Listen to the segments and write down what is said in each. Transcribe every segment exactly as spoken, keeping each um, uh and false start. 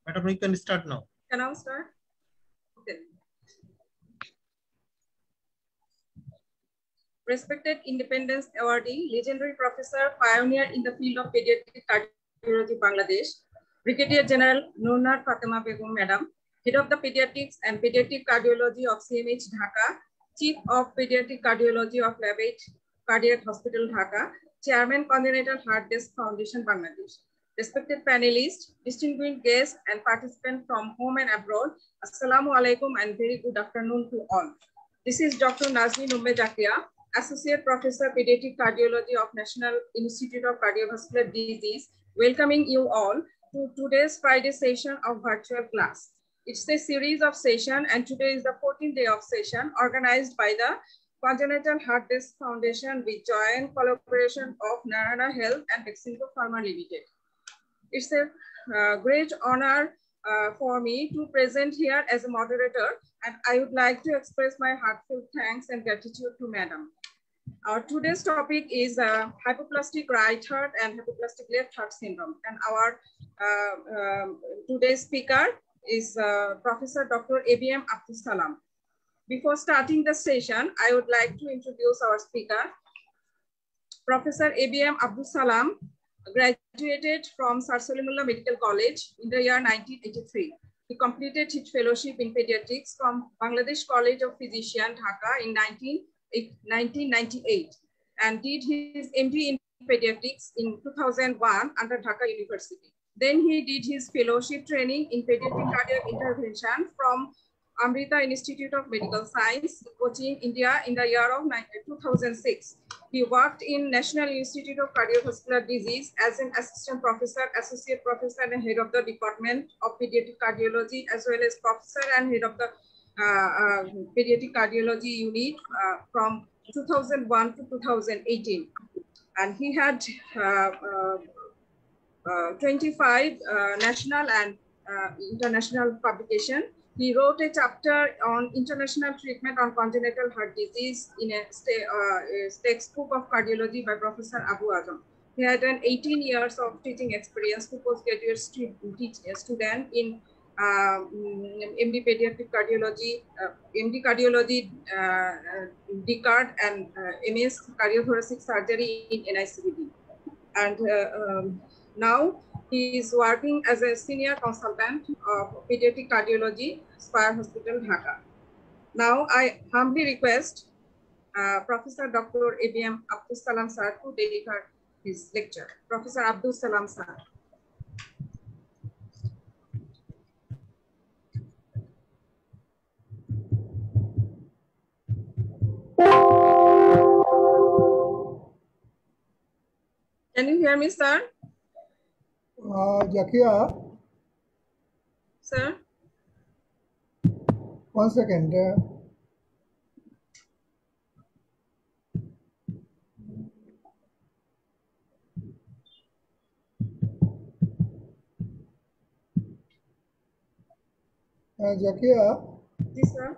Madam, you can start now. Can I start? Okay. Respected Independence Awardee, legendary professor, pioneer in the field of pediatric cardiology, Bangladesh, Brigadier General Nurnar Fatima Begum, Madam, Head of the Pediatrics and Pediatric Cardiology of C M H Dhaka, Chief of Pediatric Cardiology of Labate Cardiac Hospital Dhaka, Chairman Congenital Heart Desk Foundation, Bangladesh. Respected panelists, distinguished guests, and participants from home and abroad, Assalamu alaikum and very good afternoon to all. This is Doctor Nazmi Numbe Jakia, Associate Professor, Pediatric Cardiology of National Institute of Cardiovascular Disease, welcoming you all to today's Friday session of virtual class. It's a series of sessions, and today is the fourteenth day of session organized by the Congenital Heart Desk Foundation with joint collaboration of Narana Health and Bexinco Pharma Limited. It's a uh, great honor uh, for me to present here as a moderator, and I would like to express my heartfelt thanks and gratitude to Madam. Our today's topic is uh, hypoplastic right heart and hypoplastic left heart syndrome, and our uh, um, today's speaker is uh, Professor Doctor A B M Abdul Salam. Before starting the session, I would like to introduce our speaker. Professor A B M Abdul Salam graduated from Sir Salimullah Medical College in the year nineteen eighty-three. He completed his fellowship in pediatrics from Bangladesh College of Physicians, Dhaka in nineteen ninety-eight and did his M D in pediatrics in two thousand one under Dhaka University. Then he did his fellowship training in pediatric cardiac intervention from Amrita Institute of Medical Science, Cochin, India in the year of two thousand six. He worked in National Institute of Cardiovascular Disease as an assistant professor, associate professor, and head of the Department of Pediatric Cardiology, as well as professor and head of the uh, uh, Pediatric Cardiology unit uh, from two thousand one to two thousand eighteen. And he had uh, uh, uh, twenty-five uh, national and uh, international publications. He wrote a chapter on international treatment on congenital heart disease in a, uh, a textbook of cardiology by Professor Abu Azam. He had an eighteen years of teaching experience to postgraduate stu student in uh, M D Pediatric Cardiology, uh, M D Cardiology, uh, D CARD, and uh, M S Cardiothoracic Surgery in N I C V D. And uh, um, now he is working as a senior consultant of pediatric cardiology, Spire Hospital, Dhaka. Now I humbly request uh, Professor Doctor A B M Abdul Salam sir to deliver his lecture. Professor Abdul Salam sir. Can you hear me, sir? Uh, Jakia. Sir? One second. Uh, uh, Jakia. Yes, sir.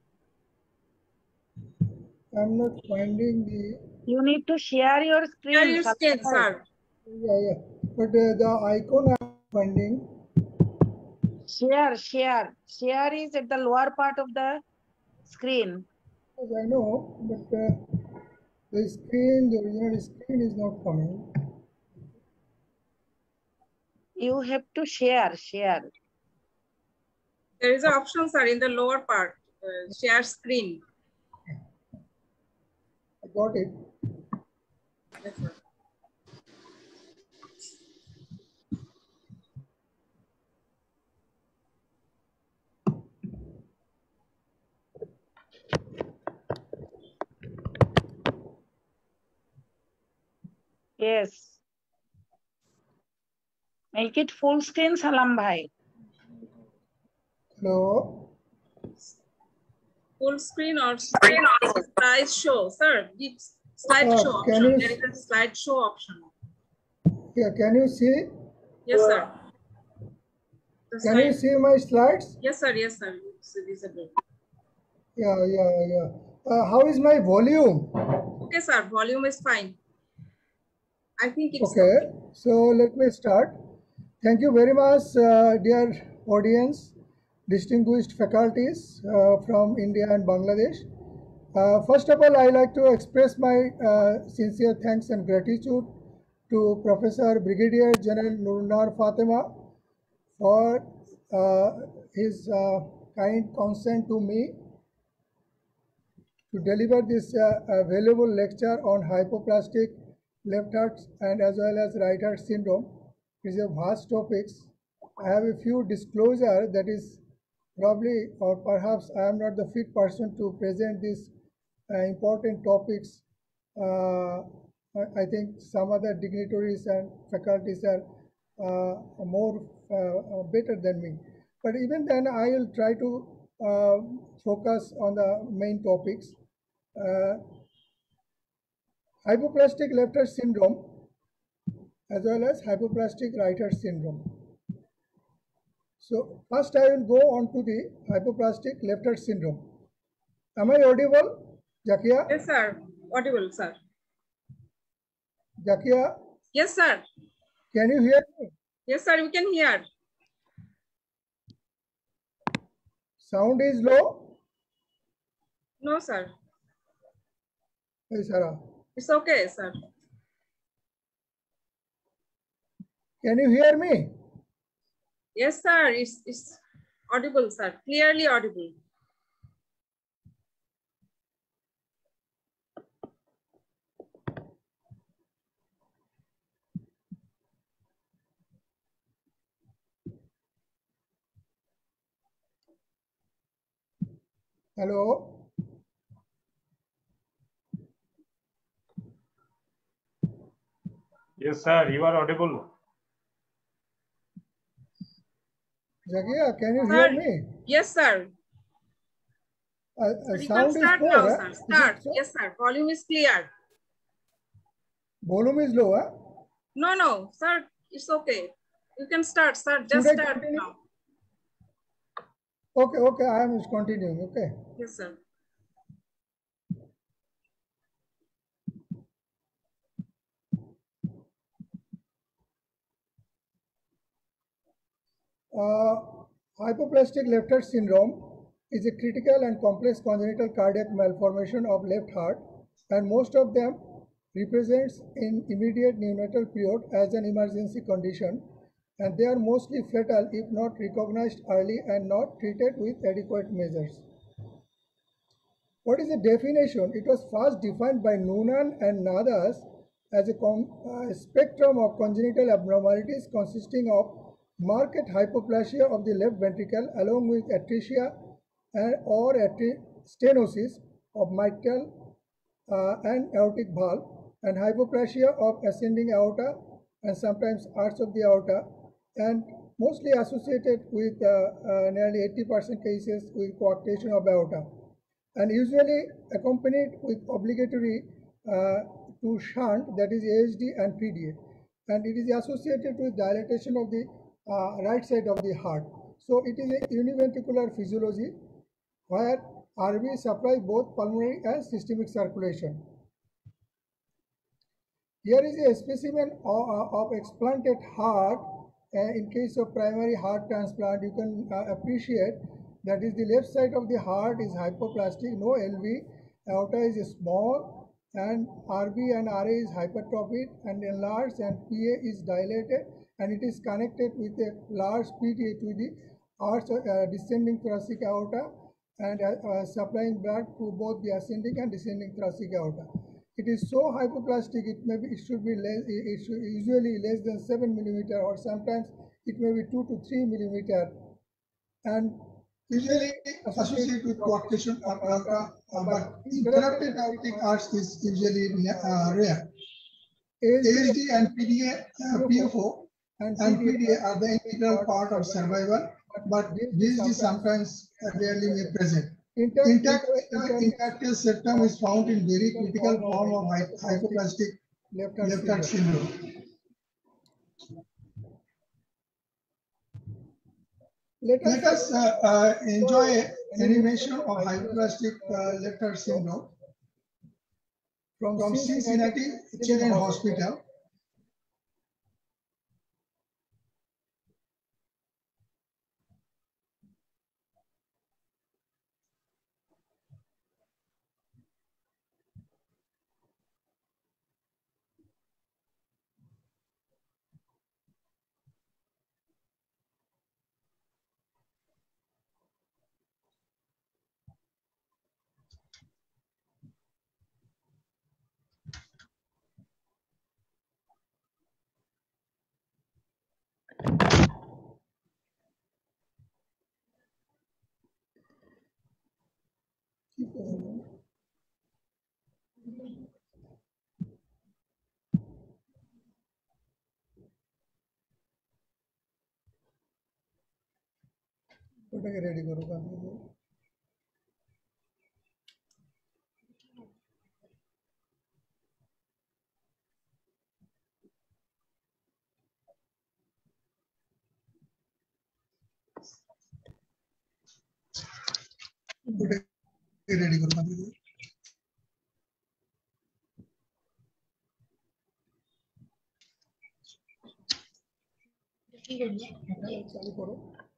I'm not finding the... You need to share your screen. Share your screen, sir. Yeah, yeah. But uh, the icon I'm finding. Share, share. Share is at the lower part of the screen. Yes, I know, but uh, the screen, the original screen is not coming. You have to share, share. There is an option, sir, in the lower part, uh, share screen. I got it. Yes, sir. Yes. Make it full screen, Salam bhai. Hello. Full screen or screen or slide show, sir. It's slide Uh, show can option. you- There is a slide show option. Yeah, can you see? Yes, sir. The Can you slide- see my slides? Yes, sir. Yes, sir. It's visible. Yeah, yeah, yeah. Uh, how is my volume? Okay, sir. Volume is fine. I think it's Okay, so let me start. Thank you very much, uh, dear audience, distinguished faculties uh, from India and Bangladesh. Uh, first of all, I like to express my uh, sincere thanks and gratitude to Professor Brigadier General Nurnar Fatima for uh, his uh, kind consent to me to deliver this uh, valuable lecture on hypoplastic left heart and as well as right heart syndrome. It is a vast topics. I have a few disclosure that is probably or perhaps I am not the fit person to present these uh, important topics. Uh, I think some other dignitaries and faculties are uh, more uh, better than me. But even then, I will try to uh, focus on the main topics. Uh, hypoplastic left heart syndrome as well as hypoplastic right heart syndrome. So first I will go on to the hypoplastic left heart syndrome. Am I audible, Jakia? Yes, sir. Audible, sir. Jakia? Yes, sir. Can you hear me? Yes, sir. We can hear. Sound is low? No, sir. Hey, Sarah. It's okay, sir. Can you hear me? Yes, sir. It's, it's audible, sir. Clearly audible. Hello? Yes, sir. You are audible. Jakia, can you Sir, hear me? Yes, sir. Uh, uh, You sound can is start poor. now, Huh? sir. Is it Start. so? Yes, sir. Volume is clear. Volume is low. Huh? No, no, sir. It's okay. You can start, sir. Should Just I start continue? now. Okay, okay. I am continuing. Okay. Yes, sir. Uh, hypoplastic left heart syndrome is a critical and complex congenital cardiac malformation of left heart, and most of them represents in immediate neonatal period as an emergency condition, and they are mostly fatal if not recognized early and not treated with adequate measures. What is the definition? It was first defined by Noonan and Nadas as a uh, spectrum of congenital abnormalities consisting of marked hypoplasia of the left ventricle along with atresia and or stenosis of mitral uh, and aortic valve and hypoplasia of ascending aorta and sometimes arch of the aorta, and mostly associated with uh, uh, nearly eighty percent cases with coarctation of aorta, and usually accompanied with obligatory uh, to shunt, that is A H D and P D A, and it is associated with dilatation of the uh, right side of the heart. So it is a univentricular physiology where R V supplies both pulmonary and systemic circulation. Here is a specimen of, of explanted heart. Uh, in case of primary heart transplant, you can uh, appreciate that is the left side of the heart is hypoplastic, no L V, aorta is small, and R B and R A is hypertrophied and enlarged, and P A is dilated, and it is connected with a large P T A to the arch, uh, descending thoracic aorta, and uh, uh, supplying blood to both the ascending and descending thoracic aorta. It is so hypoplastic, it may be, it should be less, it should usually less than seven millimeter, or sometimes it may be two to three millimeter, and usually associated with coarctation of aorta, uh, but interrupted aortic arch is usually uh, rare. A H D and P D A, uh, P F O and P D A are the integral part of survival, but V H D sometimes rarely may present. Intact intractile septum is found in very critical form of hypoplastic left heart syndrome. Let us, Let us uh, uh, enjoy animation of hypoplastic uh, left heart syndrome from, from Cincinnati Children's Hospital. ওটাকে ready করো ready করো চালু করো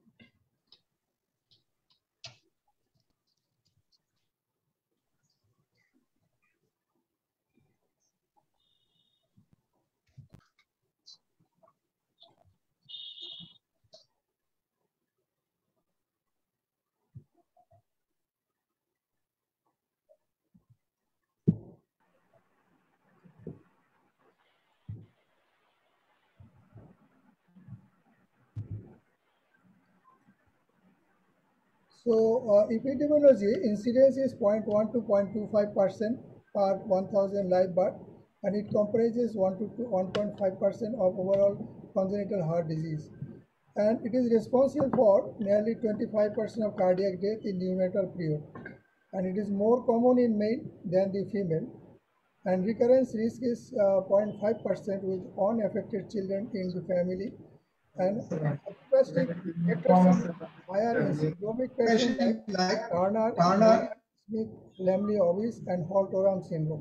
So uh, epidemiology incidence is zero point one to zero point two five percent per one thousand live birth, and it comprises one to one point five percent of overall congenital heart disease. And it is responsible for nearly twenty-five percent of cardiac death in neonatal period. And it is more common in male than the female. And recurrence risk is uh, zero point five percent with unaffected children in the family. And plastic higher in syndromic patients like Turner, Turner Smith, Lamley Ovis, and Holt-Oram syndrome.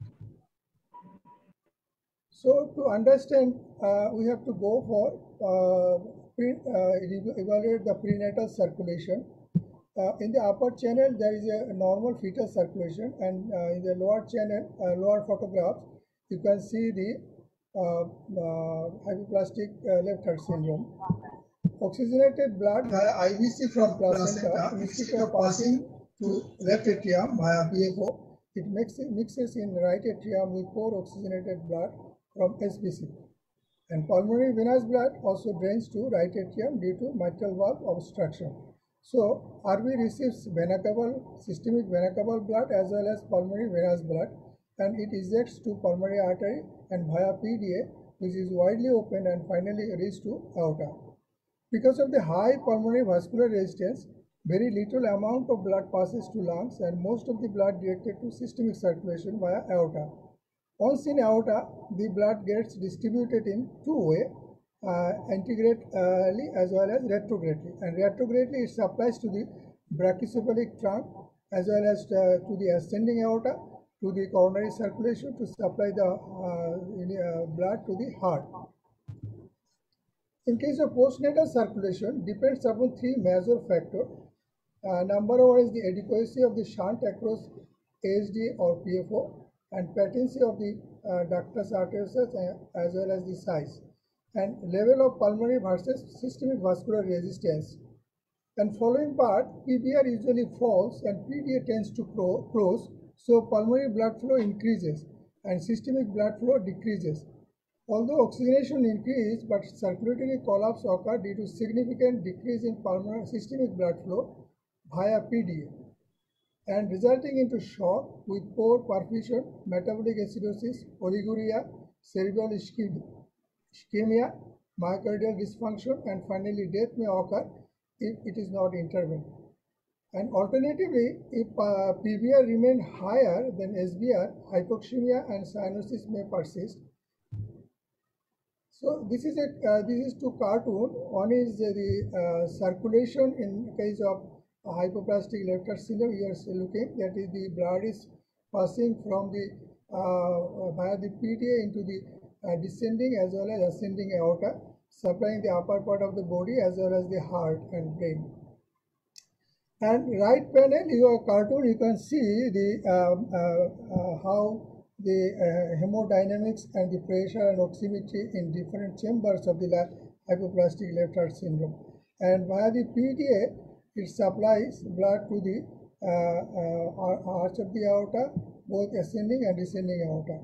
So to understand, uh, we have to go for uh, pre, uh, evaluate the prenatal circulation. Uh, in the upper channel, there is a normal fetal circulation, and uh, in the lower channel, uh, lower photographs, you can see the uh, uh, hypoplastic uh, left heart syndrome. Oxygenated blood via I V C from placenta, instead of passing to left atrium via B F O, it mixes, mixes in right atrium with poor oxygenated blood from S B C. And pulmonary venous blood also drains to right atrium due to mitral valve obstruction. So, R V receives vena cava, systemic vena cava blood as well as pulmonary venous blood, and it ejects to pulmonary artery and via P D A, which is widely open and finally reaches to aorta. Because of the high pulmonary vascular resistance, very little amount of blood passes to lungs, and most of the blood directed to systemic circulation via aorta. Once in aorta, the blood gets distributed in two ways, uh, antegrade as well as retrogradely. And retrogradely it supplies to the brachycephalic trunk as well as uh, to the ascending aorta, to the coronary circulation to supply the uh, uh, blood to the heart. In case of postnatal circulation, depends upon three major factors. Uh, number one is the adequacy of the shunt across A S D or P F O, and patency of the uh, ductus arteriosus uh, as well as the size, and level of pulmonary versus systemic vascular resistance. And following part, P V R usually falls and P D A tends to close, so pulmonary blood flow increases and systemic blood flow decreases. Although oxygenation increased, but circulatory collapse occurred due to significant decrease in pulmonary systemic blood flow via P D A, and resulting into shock with poor perfusion, metabolic acidosis, oliguria, cerebral ischemia, myocardial dysfunction, and finally death may occur if it is not intervened. And alternatively, if uh, P V R remain higher than S V R, hypoxemia and cyanosis may persist. So this is a uh, this is two cartoon. One is uh, the uh, circulation in case of uh, hypoplastic left heart syndrome. You are looking that is the blood is passing from the uh, via the P D A into the uh, descending as well as ascending aorta, supplying the upper part of the body as well as the heart and brain. And right panel, your cartoon, you can see the um, uh, uh, how the uh, hemodynamics and the pressure and oximetry in different chambers of the hypoplastic left heart syndrome. And via the P D A, it supplies blood to the uh, uh, arch of the aorta, both ascending and descending aorta.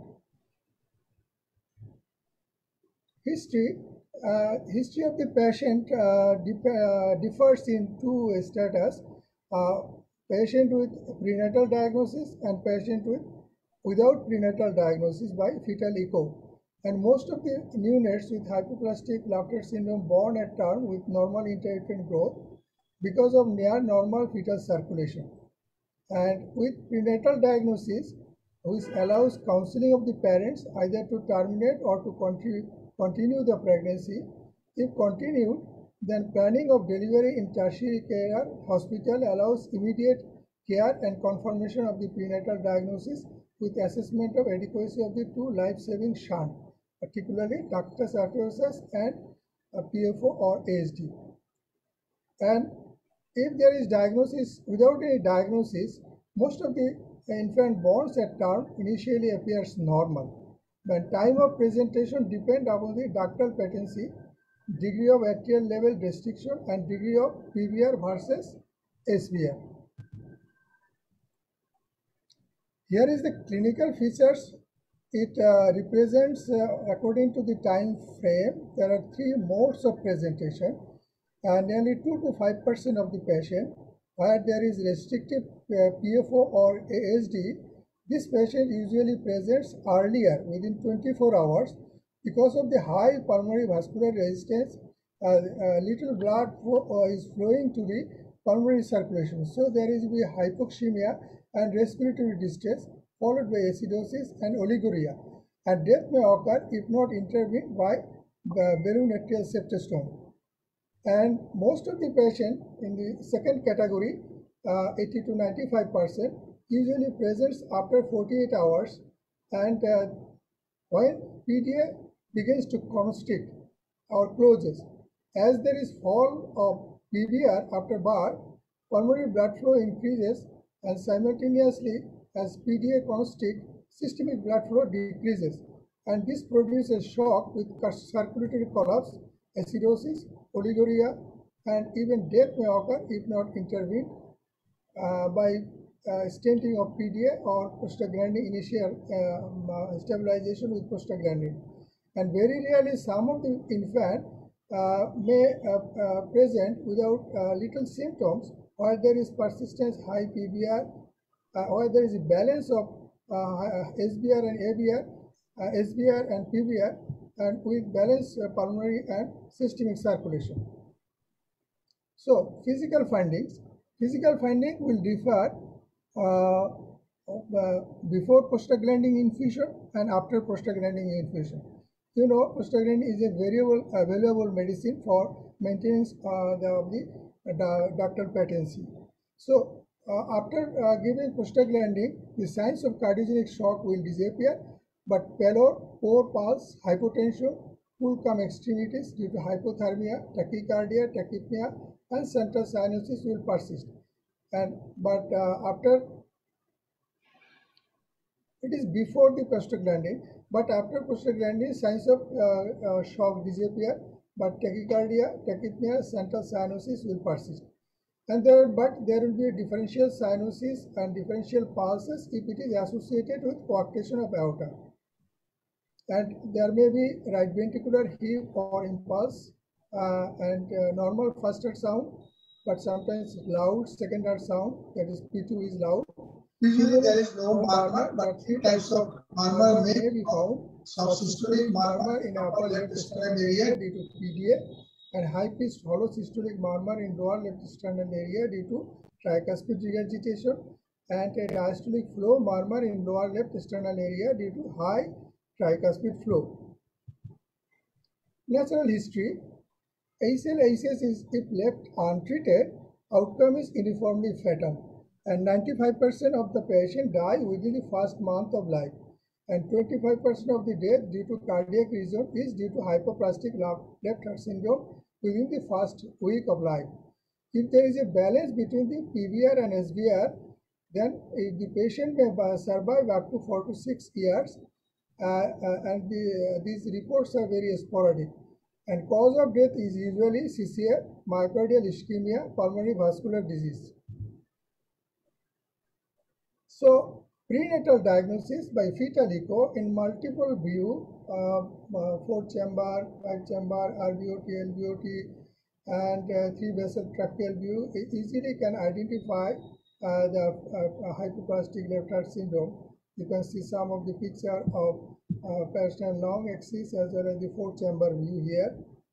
History. Uh, history of the patient uh, dif uh, differs in two status. Uh, patient with prenatal diagnosis, and patient with without prenatal diagnosis by fetal echo. And most of the neonates with hypoplastic Lafayette syndrome born at term with normal intrauterine growth because of near normal fetal circulation. And with prenatal diagnosis, which allows counseling of the parents either to terminate or to continue the pregnancy. If continued, then planning of delivery in tertiary care hospital allows immediate care and confirmation of the prenatal diagnosis with assessment of adequacy of the two life-saving shunt, particularly ductus arteriosus and P F O or A S D. And if there is diagnosis without any diagnosis, most of the infant born at term initially appears normal. But time of presentation depends upon the ductal patency, degree of atrial level restriction, and degree of P V R versus S V R. Here is the clinical features. It uh, represents uh, according to the time frame. There are three modes of presentation. Uh, nearly two to five percent of the patient where there is restrictive uh, P F O or A S D, this patient usually presents earlier within twenty-four hours because of the high pulmonary vascular resistance. Uh, uh, little blood flow, uh, is flowing to the pulmonary circulation. So there is be hypoxemia and respiratory distress followed by acidosis and oliguria. And death may occur if not intervened by uh, balloon atrial septostome. And most of the patients in the second category, uh, eighty to ninety-five percent, usually presents after forty-eight hours, and uh, when P D A begins to constrict or closes. As there is fall of P V R after birth, pulmonary blood flow increases, and simultaneously as P D A constricts, systemic blood flow decreases, and this produces shock with circulatory collapse, acidosis, oliguria, and even death may occur if not intervened uh, by uh, stenting of P D A or prostaglandin initial uh, stabilization with prostaglandin. And very rarely some of the infant uh, may uh, uh, present without uh, little symptoms while there is persistence high P V R, uh, while there is a balance of uh, S B R and A V R, uh, S B R and P V R, and with balanced uh, pulmonary and systemic circulation. So physical findings. Physical finding will differ uh, uh, before prostaglandin infusion and after prostaglandin infusion. You know, prostaglandin is a variable uh, valuable medicine for maintenance uh, the, the, the ductal patency. So uh, after uh, giving prostaglandin, the signs of cardiogenic shock will disappear, but pallor, poor pulse, hypotension, full come extremities due to hypothermia, tachycardia, tachypnea, and central cyanosis will persist. And but uh, after it is before the prostaglandin, but after prostaglandin, signs of uh, uh, shock disappear, but tachycardia, tachypnea, central cyanosis will persist. And there, but there will be a differential cyanosis and differential pulses if it is associated with coarctation of aorta. And there may be right ventricular heave or impulse uh, and uh, normal first heart sound, but sometimes loud second heart sound, that is P two is loud. Usually there is no murmur, but three types of murmur may be found. Subsystolic murmur in upper left sternal area due to P D A, and high-pitched hollow systolic murmur in lower left sternal area due to tricuspid regurgitation, and a diastolic flow murmur in lower left sternal area due to high tricuspid flow. Natural history. A C L A C S is, if left untreated, outcome is uniformly fatal, and ninety-five percent of the patient die within the first month of life, and twenty-five percent of the death due to cardiac reason is due to hypoplastic left heart syndrome within the first week of life. If there is a balance between the P V R and S V R, then the patient may survive up to four to six years, uh, uh, and the, uh, these reports are very sporadic. And cause of death is usually C C A, myocardial ischemia, pulmonary vascular disease. So, prenatal diagnosis by fetal echo in multiple view, uh, uh, four chamber, five chamber, R V O T, L V O T, and uh, three vessel tracheal view easily can identify uh, the uh, hypoplastic left heart syndrome. You can see some of the picture of uh, Paston long axis as well as the four chamber view here.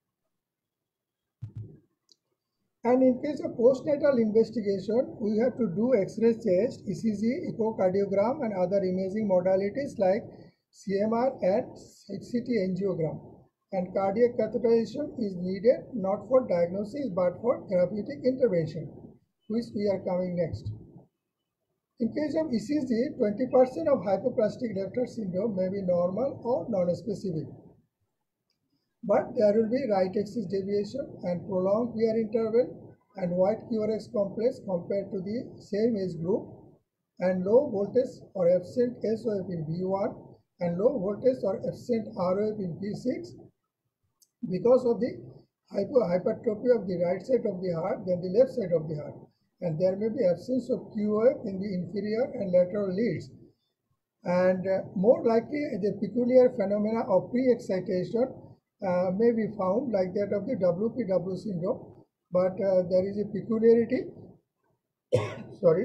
And in case of postnatal investigation, we have to do X-ray chest, E C G, echocardiogram, and other imaging modalities like C M R and C T angiogram. And cardiac catheterization is needed not for diagnosis but for therapeutic intervention, which we are coming next. In case of E C G, twenty percent of hypoplastic left heart syndrome may be normal or non-specific. But there will be right axis deviation and prolonged P R interval and white Q R X complex compared to the same age group, and low voltage or absent S O F in V one and low voltage or absent R O F in V six because of the hypo hypertrophy of the right side of the heart than the left side of the heart. And there may be absence of Q O F in the inferior and lateral leads. And uh, more likely the peculiar phenomena of pre-excitation uh, may be found like that of the W P W syndrome, but uh, there is a peculiarity, sorry,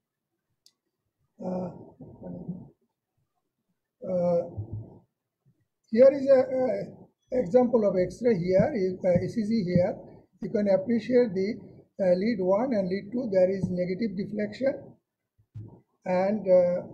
uh, uh, here is a, a example of X-ray here, uh, E C G here. You can appreciate the uh, lead one and lead two, there is negative deflection and uh,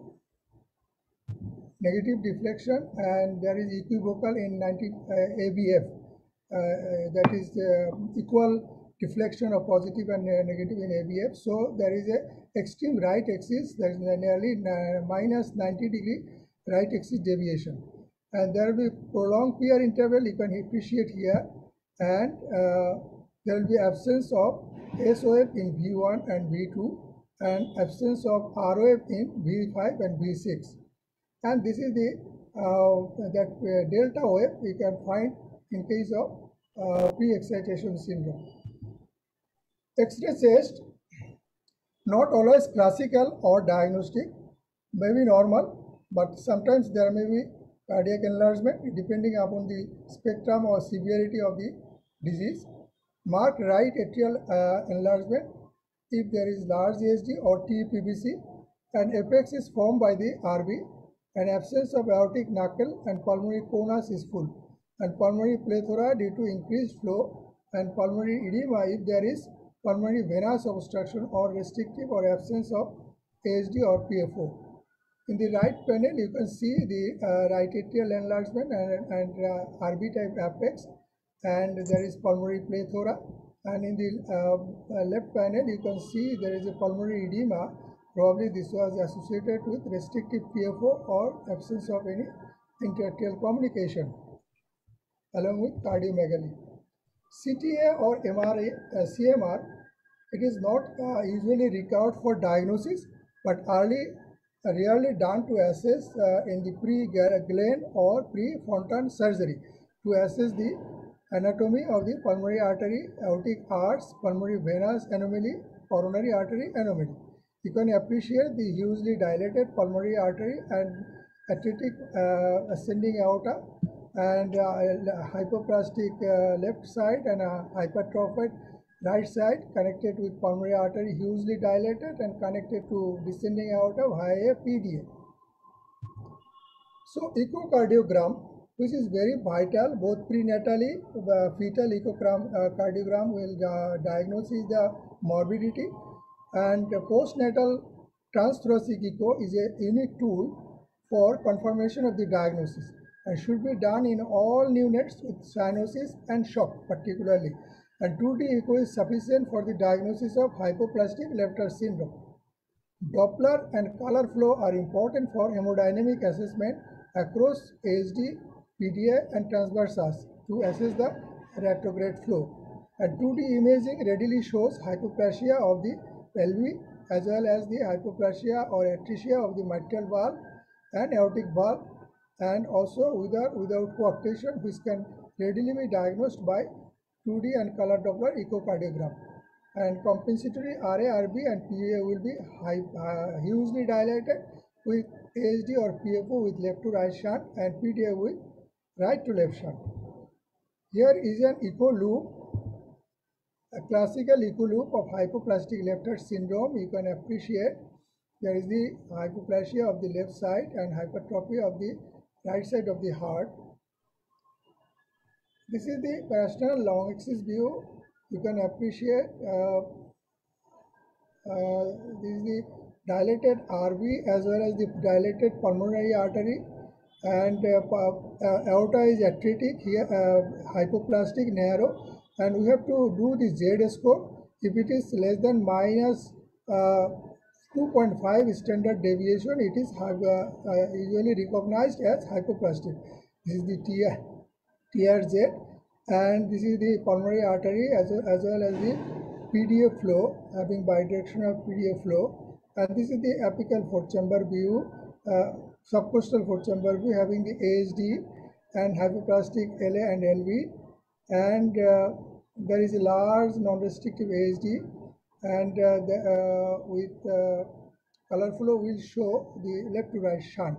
negative deflection, and there is equivocal in ninety uh, A B F, uh, that is uh, equal deflection of positive and uh, negative in A B F. So there is a extreme right axis, there is nearly uh, minus ninety degree right axis deviation, and there will be prolonged P R interval, you can appreciate here, and uh, there will be absence of S O F in V one and V two and absence of R O F in V five and V six. And this is the uh, that uh, delta wave we can find in case of uh, pre-excitation syndrome. X-ray chest, not always classical or diagnostic, may be normal, but sometimes there may be cardiac enlargement depending upon the spectrum or severity of the disease. Marked right atrial uh, enlargement if there is large A S D or T P B C, and apex is formed by the R B. And absence of aortic knuckle and pulmonary conus is full, and pulmonary plethora due to increased flow, and pulmonary edema if there is pulmonary venous obstruction or restrictive or absence of A S D or P F O. In the right panel, you can see the uh, right atrial enlargement and, and uh, R B type apex, and there is pulmonary plethora. And in the uh, left panel, you can see there is a pulmonary edema. Probably this was associated with restrictive P F O or absence of any interarterial communication, along with cardiomegaly. C T A or M R I, uh, C M R, it is not uh, usually required for diagnosis, but early, uh, rarely done to assess uh, in the pre-Glenn or pre-Fontan surgery to assess the anatomy of the pulmonary artery, aortic arch, pulmonary venous anomaly, coronary artery anomaly. You can appreciate the hugely dilated pulmonary artery and atretic uh, ascending aorta, and uh, hypoplastic uh, left side and a hypertrophied right side connected with pulmonary artery hugely dilated and connected to descending aorta via P D A. So echocardiogram, which is very vital, both prenatally, the fetal echocardiogram will uh, diagnose the morbidity, and postnatal transthoracic echo is a unique tool for confirmation of the diagnosis and should be done in all neonates with cyanosis and shock particularly, and two D echo is sufficient for the diagnosis of hypoplastic left heart syndrome. Doppler and color flow are important for hemodynamic assessment across A S D, P D A and transversals to assess the retrograde flow, and two D imaging readily shows hypoplasia of the pelvic as well as the hypoplasia or atresia of the mitral valve and aortic valve, and also with or without coarctation, which can readily be diagnosed by two D and color Doppler echocardiogram. And compensatory R A, R B and P A will be high, uh, hugely dilated with A S D or P F O with left to right shunt and P D A with right to left shunt. Here is an echo loop A classical echo loop of hypoplastic left heart syndrome, you can appreciate there is the hypoplasia of the left side and hypertrophy of the right side of the heart. This is the parasternal long axis view. You can appreciate uh, uh, this is the dilated R V as well as the dilated pulmonary artery, and uh, uh, aorta is atretic here, uh, hypoplastic, narrow, and we have to do the Z score. If it is less than minus uh, two point five standard deviation, it is uh, uh, usually recognized as hypoplastic. This is the T R Z, and this is the pulmonary artery as well as, well as the P D A flow, having bidirectional P D A flow, and this is the apical fourth chamber view, uh, subcostal fourth chamber view, having the A S D and hypoplastic L A and L V, and uh, there is a large non-restrictive A S D, and uh, the, uh, with uh, color flow will show the left to right shunt.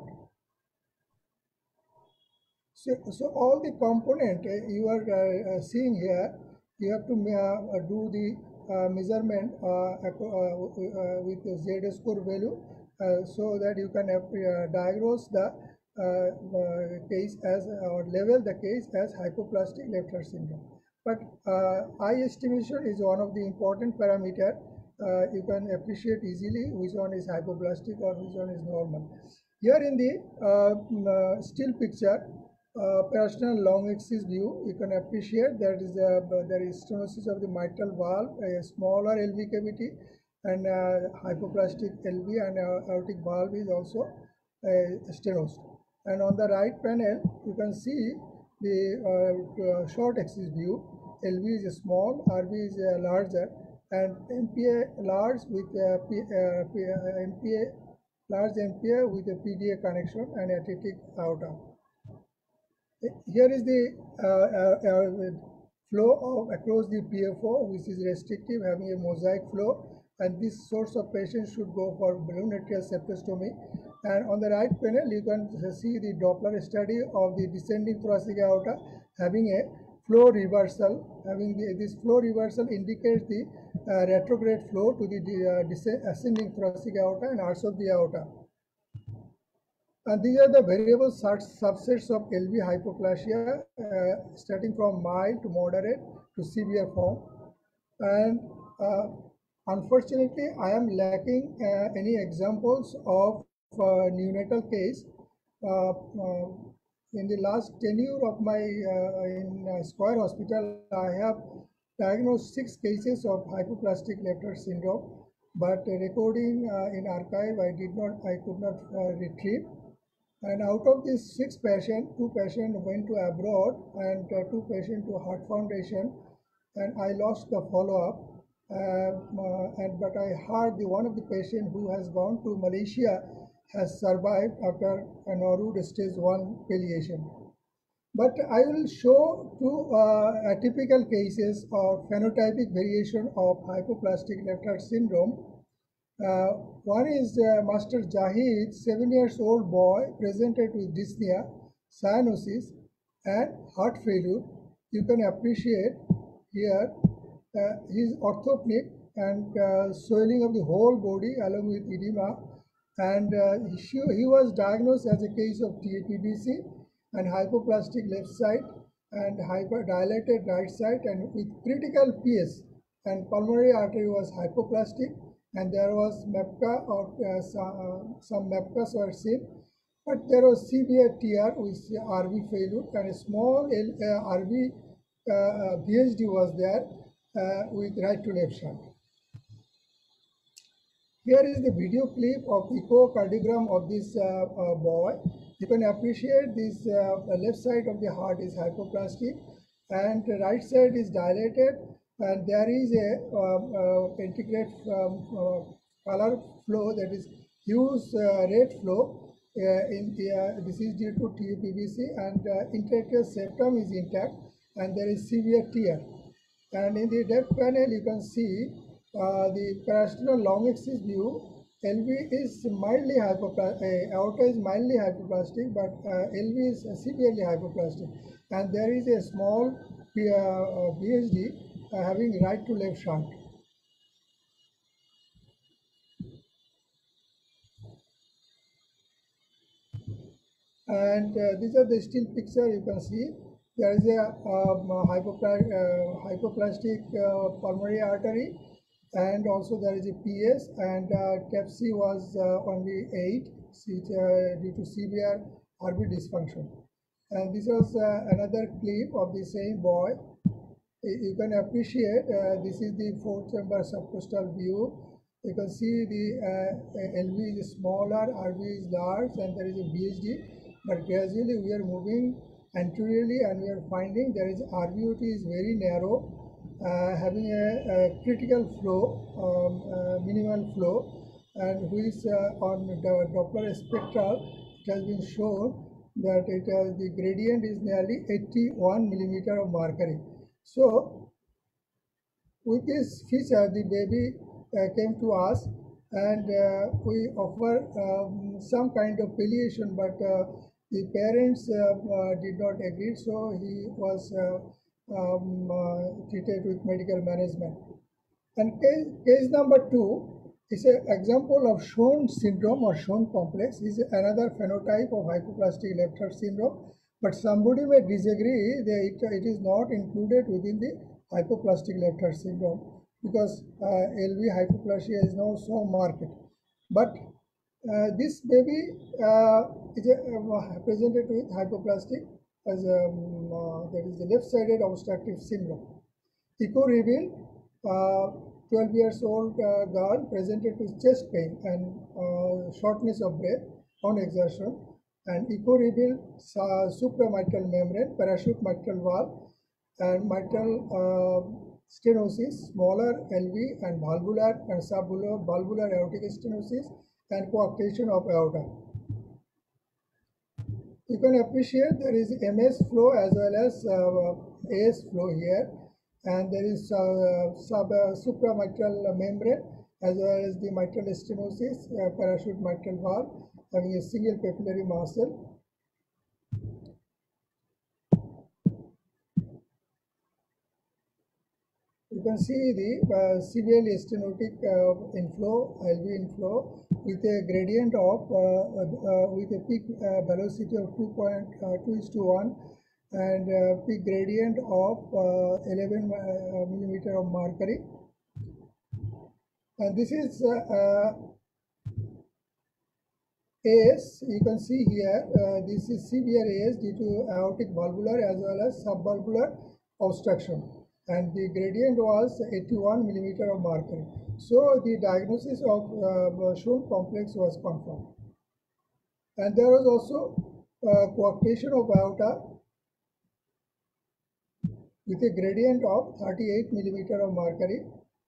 So, so all the component uh, you are uh, uh, seeing here, you have to uh, do the uh, measurement uh, uh, with the Z score value, uh, so that you can uh, diagnose the uh, uh, case as or level the case as hypoplastic left heart syndrome. But uh, eye estimation is one of the important parameter. Uh, you can appreciate easily which one is hypoplastic or which one is normal. Here in the uh, uh, still picture, uh, parasternal long axis view, you can appreciate that is a, there is stenosis of the mitral valve, a smaller L V cavity, and uh, hypoplastic L V, and uh, aortic valve is also uh, stenosed. And on the right panel, you can see the uh, uh, short axis view. L V is small, R V is uh, larger, and M P A large with uh, P, uh, P, uh, M P A large M P A with a P D A connection and atretic aorta. Here is the uh, uh, uh, flow of across the P F O, which is restrictive, having a mosaic flow, and this source of patient should go for balloon atrial septostomy. And on the right panel, you can see the Doppler study of the descending thoracic aorta having a flow reversal. Having the, this flow reversal indicates the uh, retrograde flow to the uh, ascending thoracic aorta and also the aorta. And these are the variable subsets of L V hypoplasia, uh, starting from mild to moderate to severe form. And uh, unfortunately, I am lacking uh, any examples of uh, neonatal case. Uh, uh, in the last tenure of my uh, in uh, Square Hospital, I have diagnosed six cases of hypoplastic left heart syndrome, but uh, recording uh, in archive, I did not, I could not uh, retrieve. And out of these six patients, two patients went to abroad and uh, two patients to Heart Foundation, and I lost the follow-up. Uh, uh, and but I heard the one of the patients who has gone to Malaysia has survived after a Norwood stage one palliation. But I will show two uh, atypical cases of phenotypic variation of hypoplastic left heart syndrome. Uh, one is uh, Master Jahid, seven years old boy, presented with dyspnea, cyanosis, and heart failure. You can appreciate here uh, his orthopneic and uh, swelling of the whole body along with edema, and uh, he, he was diagnosed as a case of T A P V C and hypoplastic left side and hyperdilated right side, and with critical P S, and pulmonary artery was hypoplastic, and there was MEPCA or uh, some, uh, some MEPCAs were seen, but there was severe T R with R V failure, and a small L, uh, R V uh, uh, V H D was there uh, with right to left shunt. Here is the video clip of echocardiogram of this uh, uh, boy. You can appreciate this uh, left side of the heart is hypoplastic and the right side is dilated, and there is a um, uh, integrate um, uh, color flow, that is huge uh, red flow. Uh, in the, uh, this is due to T A P V C, and uh, intratracheal septum is intact, and there is severe tear. And in the left panel, you can see uh, the parasternal long axis view. L V is mildly hypoplastic, uh, aorta is mildly hypoplastic, but uh, L V is severely hypoplastic, and there is a small uh, V H D uh, having right to left shunt. And uh, these are the still picture. You can see there is a um, hypopla uh, hypoplastic uh, pulmonary artery, and also there is a P S, and uh, T E P C was uh, only eight uh, due to severe R B dysfunction. And this was uh, another clip of the same boy. You can appreciate uh, this is the four chamber subcostal view. You can see the uh, L V is smaller, R B is large, and there is a B H D. But gradually we are moving anteriorly, and we are finding there is R B O T is very narrow, uh, having a, a critical flow, um, uh, minimal flow, and which uh, on the Doppler spectral it has been shown that it has the gradient is nearly eighty-one millimeter of mercury. So with this feature, the baby uh, came to us, and uh, we offer um, some kind of palliation, but uh, the parents uh, uh, did not agree, so he was uh, um, uh, treated with medical management. And case, case number two is an example of Schoen syndrome or Schoen complex. Is another phenotype of hypoplastic left heart syndrome, but somebody may disagree that it, it is not included within the hypoplastic left heart syndrome, because uh, L V hypoplasia is now so marked. But uh, this baby uh, is a, uh, presented with hypoplastic as um, uh, that is the left-sided obstructive syndrome. Echo revealed uh, twelve years old uh, girl presented with chest pain and uh, shortness of breath on exertion, and echo revealed uh, supramitral membrane, parachute mitral valve, and mitral uh, stenosis, smaller L V, and valvular and subvalvular aortic stenosis, and coarctation of aorta. You can appreciate there is M S flow as well as uh, A S flow here, and there is uh, sub uh, supramitral membrane as well as the mitral stenosis, uh, parachute mitral valve having a single papillary muscle. You can see the uh, severely stenotic uh, inflow, L V inflow, with a gradient of uh, uh, with a peak uh, velocity of two point two is to one, and uh, peak gradient of uh, eleven uh, millimeter of mercury. And this is uh, uh, A S. You can see here uh, this is severe A S due to aortic valvular as well as subvalvular obstruction, and the gradient was eighty-one millimeter of mercury. So the diagnosis of uh, Schoen complex was confirmed, and there was also uh, coarctation of aorta with a gradient of thirty-eight millimeter of mercury.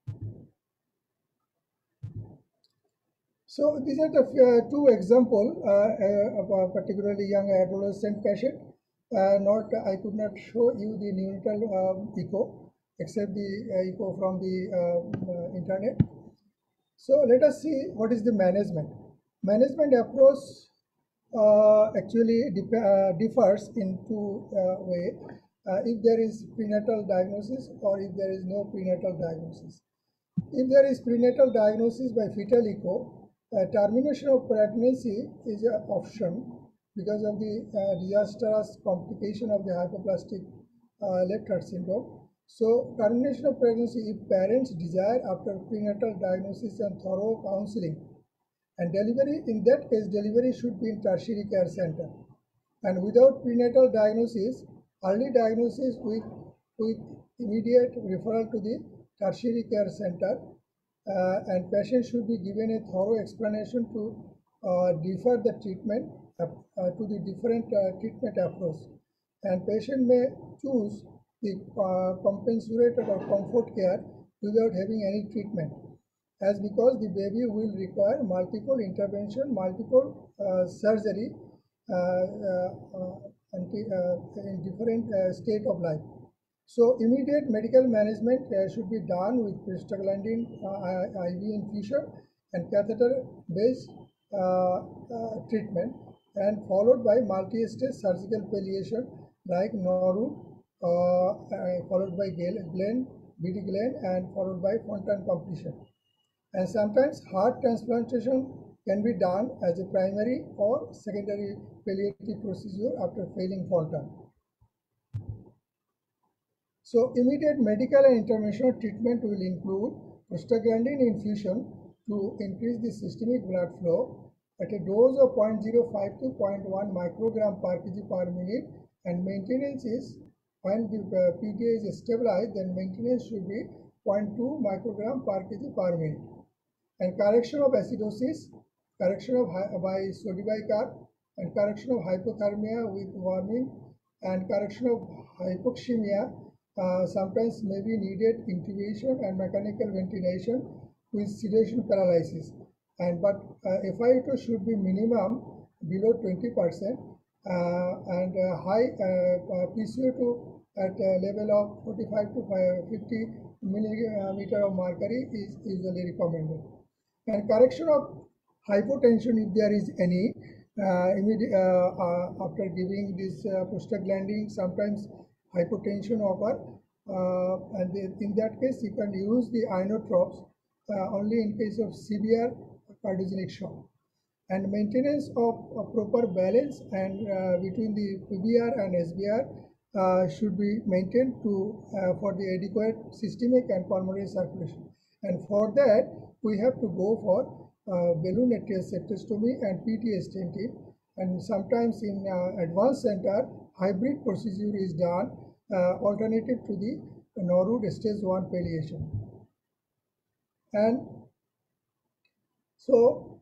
So these are the uh, two examples uh, uh, of a particularly young adolescent patient. Uh, not I could not show you the neonatal um, echo except the uh, echo from the uh, uh, internet. So let us see what is the management. Management approach uh, actually dif uh, differs in two uh, way. Uh, if there is prenatal diagnosis or if there is no prenatal diagnosis. If there is prenatal diagnosis by fetal echo, uh, termination of pregnancy is an option because of the uh, disastrous complication of the hypoplastic uh, left heart syndrome. So termination of pregnancy if parents desire after prenatal diagnosis and thorough counseling, and delivery, in that case delivery should be in tertiary care center. And without prenatal diagnosis, early diagnosis with, with immediate referral to the tertiary care center, uh, and patient should be given a thorough explanation to uh, defer the treatment uh, uh, to the different uh, treatment approach, and patient may choose the uh, compensated or comfort care without having any treatment, as because the baby will require multiple intervention, multiple uh, surgery uh, uh, uh, in different uh, state of life. So immediate medical management uh, should be done with prostaglandin uh, I V infusion and catheter-based uh, uh, treatment, and followed by multi-stage surgical palliation like Noru, uh, uh, followed by Glenn, B D gland, and followed by fontan completion. And sometimes heart transplantation can be done as a primary or secondary palliative procedure after failing fontan. So immediate medical and interventional treatment will include prostaglandin infusion to increase the systemic blood flow at a dose of zero point zero five to zero point one microgram per kg per minute, and maintenance is, when the uh, P T A is stabilized, then maintenance should be zero point two microgram per kg per minute. And correction of acidosis, correction of by sodium, and correction of hypothermia with warming, and correction of hypoxemia uh, sometimes may be needed intubation and mechanical ventilation with sedation paralysis. And but uh, F i O two should be minimum below twenty percent, uh, and uh, high uh, P C O two at a level of forty-five to fifty millimeter of mercury is usually recommended. And correction of hypotension, if there is any, uh, immediate, uh, uh, after giving this uh, prostaglandin, sometimes hypotension occur, uh, and they, in that case you can use the inotropes uh, only in case of severe cardiogenic shock. And maintenance of a proper balance and uh, between the P V R and S V R uh, should be maintained to uh, for the adequate systemic and pulmonary circulation. And for that, we have to go for uh, balloon atrial septicectomy and P T A stenting. And sometimes in uh, advanced center, hybrid procedure is done, uh, alternative to the Norwood stage one palliation. And so,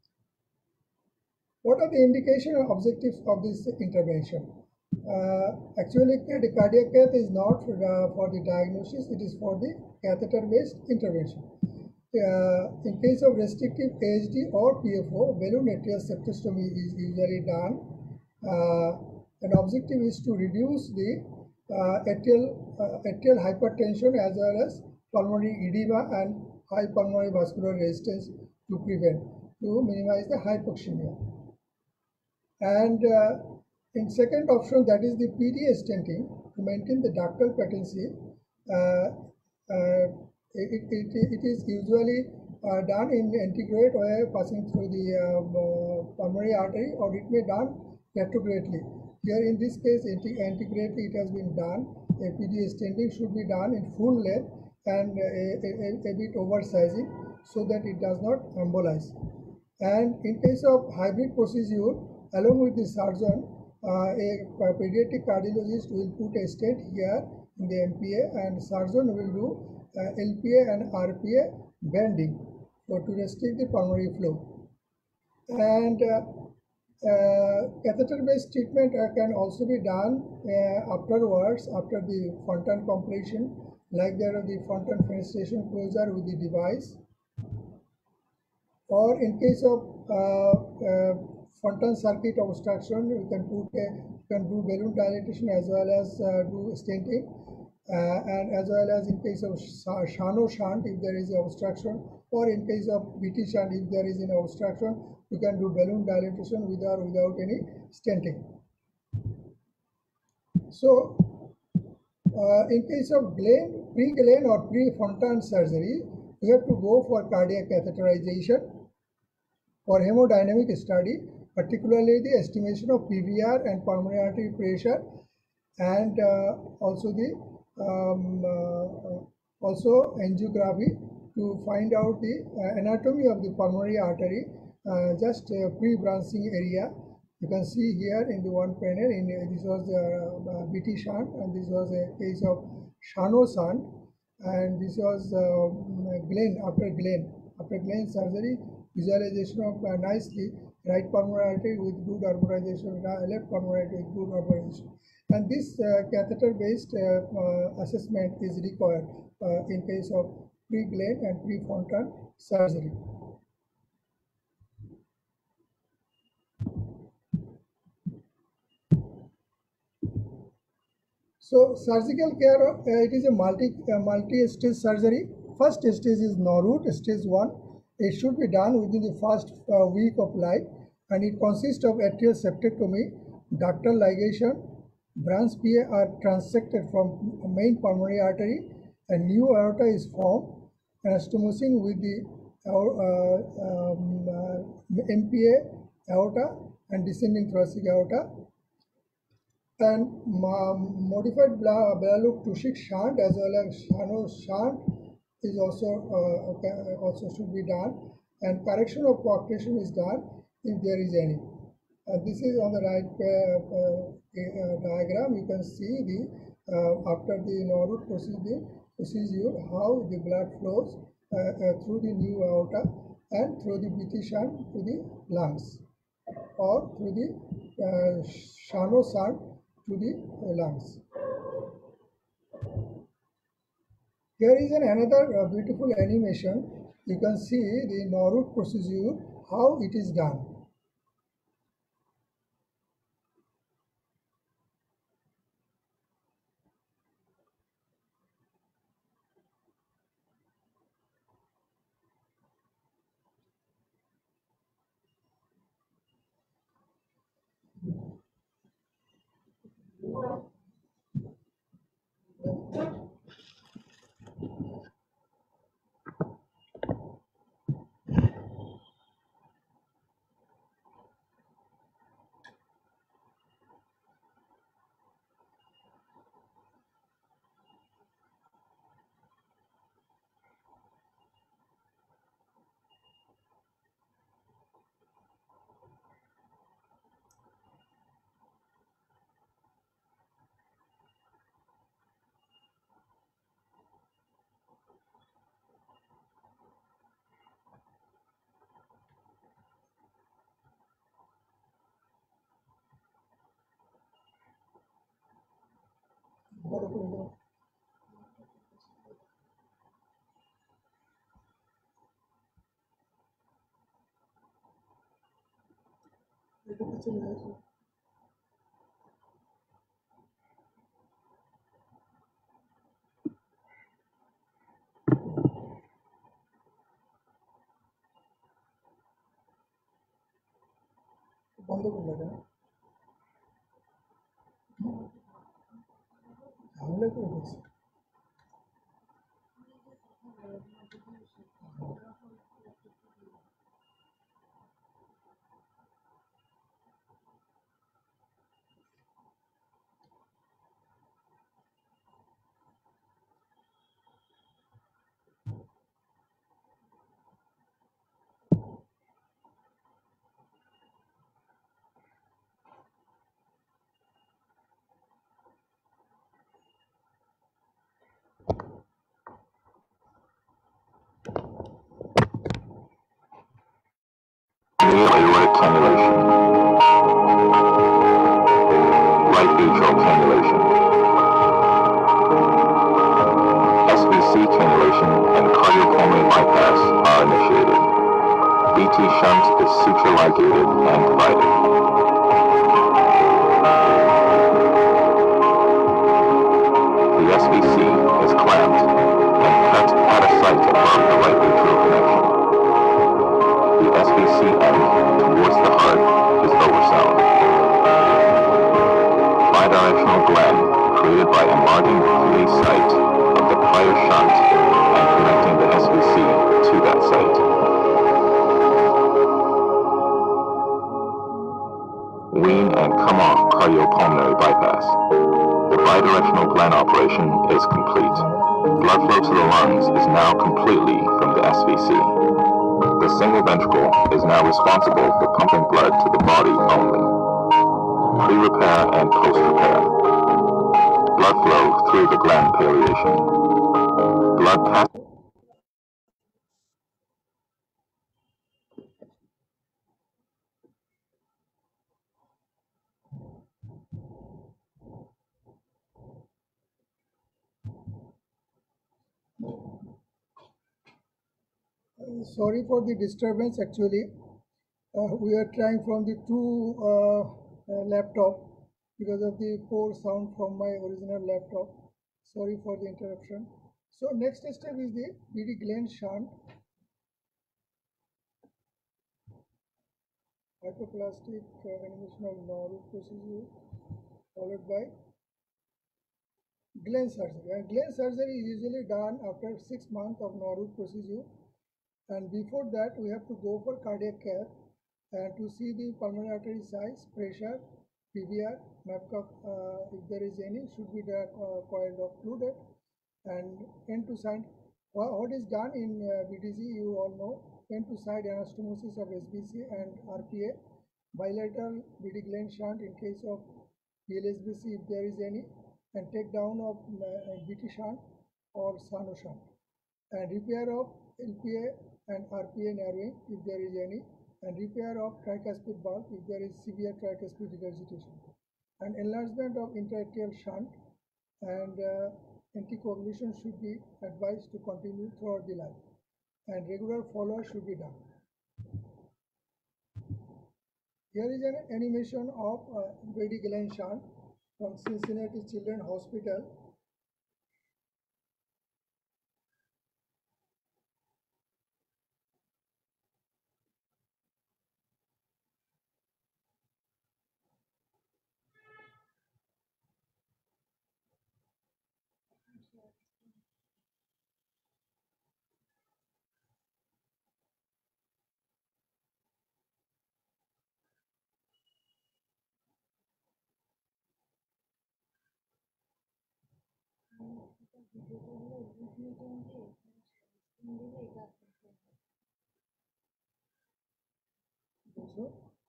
what are the indication and objectives of this intervention? Uh, actually, the cardiac cath is not for the, for the diagnosis, it is for the catheter-based intervention. Uh, in case of restrictive A S D or P F O, balloon atrial septicectomy is usually done. Uh, an objective is to reduce the uh, atrial, uh, atrial hypertension as well as pulmonary edema and high pulmonary vascular resistance to prevent, to minimize the hypoxemia. And uh, in second option, that is the P T A stenting, to maintain the ductal patency. Uh, uh, it, it, it is usually uh, done in antegrade way, passing through the um, uh, pulmonary artery, or it may done retrogradely. Here in this case, antegradely it has been done. A P T A stenting should be done in full length and a, a, a bit oversizing so that it does not embolize. And in case of hybrid procedure, along with the surgeon, uh, a pediatric cardiologist will put a stent here in the M P A, and surgeon will do uh, L P A and R P A bending for to restrict the pulmonary flow. And uh, uh, catheter-based treatment uh, can also be done uh, afterwards, after the fontan completion, like there are the fontan fenestration closure with the device. Or in case of uh, uh, fontan circuit obstruction, you can put a, you can do balloon dilatation as well as uh, do stenting, uh, and as well as in case of Shano shunt, if there is an obstruction, or in case of B T shunt, if there is an obstruction, you can do balloon dilatation with or without any stenting. So, uh, in case of Glenn, pre-Glenn or pre-fontan surgery, you have to go for cardiac catheterization for hemodynamic study, particularly the estimation of P V R and pulmonary artery pressure, and uh, also the um, uh, also angiography to find out the uh, anatomy of the pulmonary artery, uh, just uh, pre-branching area. You can see here in the one panel, in uh, this was the uh, B T shunt, and this was a case of Shano shunt, and this was uh, Glenn, after Glenn, after Glenn surgery, visualization of uh, nicely right pulmonary artery with good arborization, left pulmonary artery with good arborization. And this uh, catheter-based uh, uh, assessment is required uh, in case of pre-Glenn and pre-fontan surgery. So surgical care, uh, it is a multi uh, multi-stage surgery. First stage is Norwood, stage one. It should be done within the first uh, week of life, and it consists of atrial septicectomy, ductal ligation, branch P A are transected from main pulmonary artery, A new aorta is formed, anastomosing with the uh, um, uh, M P A aorta and descending thoracic aorta, and modified Bela-Luke-Tuschik shunt as well as Shano shunt is also uh, okay, also should be done, and correction of coarctation is done if there is any. And this is on the right uh, uh, diagram. You can see the uh, after the Norwood procedure, procedure how the blood flows uh, uh, through the new aorta and through the B T shunt to the lungs, or through the uh, Shano shunt to the lungs. Here is an another uh, beautiful animation. You can see the Norwood procedure, how it is done. বন্ধ করলে কেন? ঝামেলা করে দিয়েছে। Aortic cannulation, right atrial cannulation, S V C cannulation and cardiopulmonary bypass are initiated. B T shunt is suture ligated and divided. The S V C is clamped and cut at a site above the right atrial connection. The S V C end towards the heart is ultrasound. Bidirectional gland created by enlarging the P A site of the prior shunt and connecting the S V C to that site. Wean and come off cardiopulmonary bypass. The bidirectional gland operation is complete. Blood flow to the lungs is now completely from the S V C. The single ventricle is now responsible for pumping blood to the body only. Pre-repair and post-repair. Blood flow through the gland palliation. Blood pass. Sorry for the disturbance. Actually, uh, we are trying from the two uh, uh, laptop because of the poor sound from my original laptop. Sorry for the interruption. So next step is the B D Glenn shunt. Hypoplastic uh, animation of Norwood procedure followed by Glenn surgery. And Glenn surgery is usually done after six months of Norwood procedure. And before that, we have to go for cardiac care and to see the pulmonary artery size, pressure, P V R, Babcock, uh, if there is any, should be the uh, coiled or fluted, and end to side. What is done in uh, B T C, you all know, end to side anastomosis of S B C and R P A, bilateral B D Glenn shunt in case of P L S B C if there is any, and take down of uh, B T shunt or Sano shunt, and repair of L P A and R P A narrowing if there is any, and repair of tricuspid valve if there is severe tricuspid regurgitation, and enlargement of intra-atrial shunt, and uh, anticoagulation should be advised to continue throughout the life, and regular follow-up should be done. Here is an animation of uh, Brady Glenn shunt from Cincinnati Children's Hospital. So,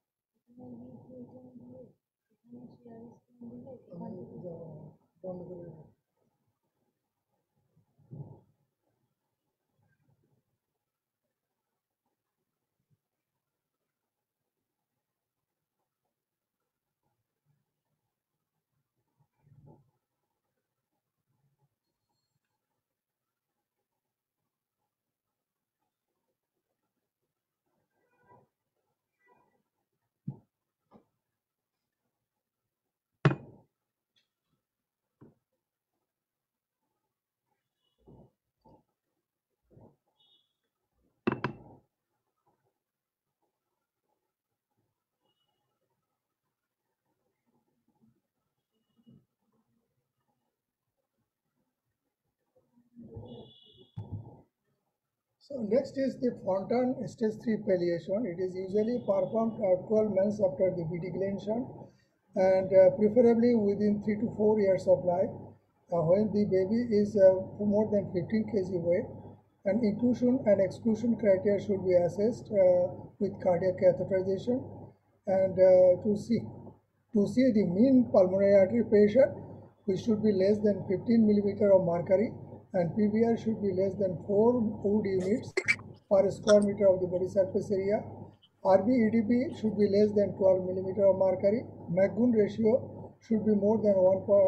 So next is the Fontan stage three palliation. It is usually performed at twelve months after the B D Glenn shunt, and uh, preferably within three to four years of life, uh, when the baby is uh, more than fifteen kilograms weight, and inclusion and exclusion criteria should be assessed uh, with cardiac catheterization, and uh, to see to see the mean pulmonary artery pressure, which should be less than fifteen millimeter of mercury, and P V R should be less than four Wood units per square meter of the body surface area. R B E D P should be less than twelve millimeter of mercury. McGoon ratio should be more than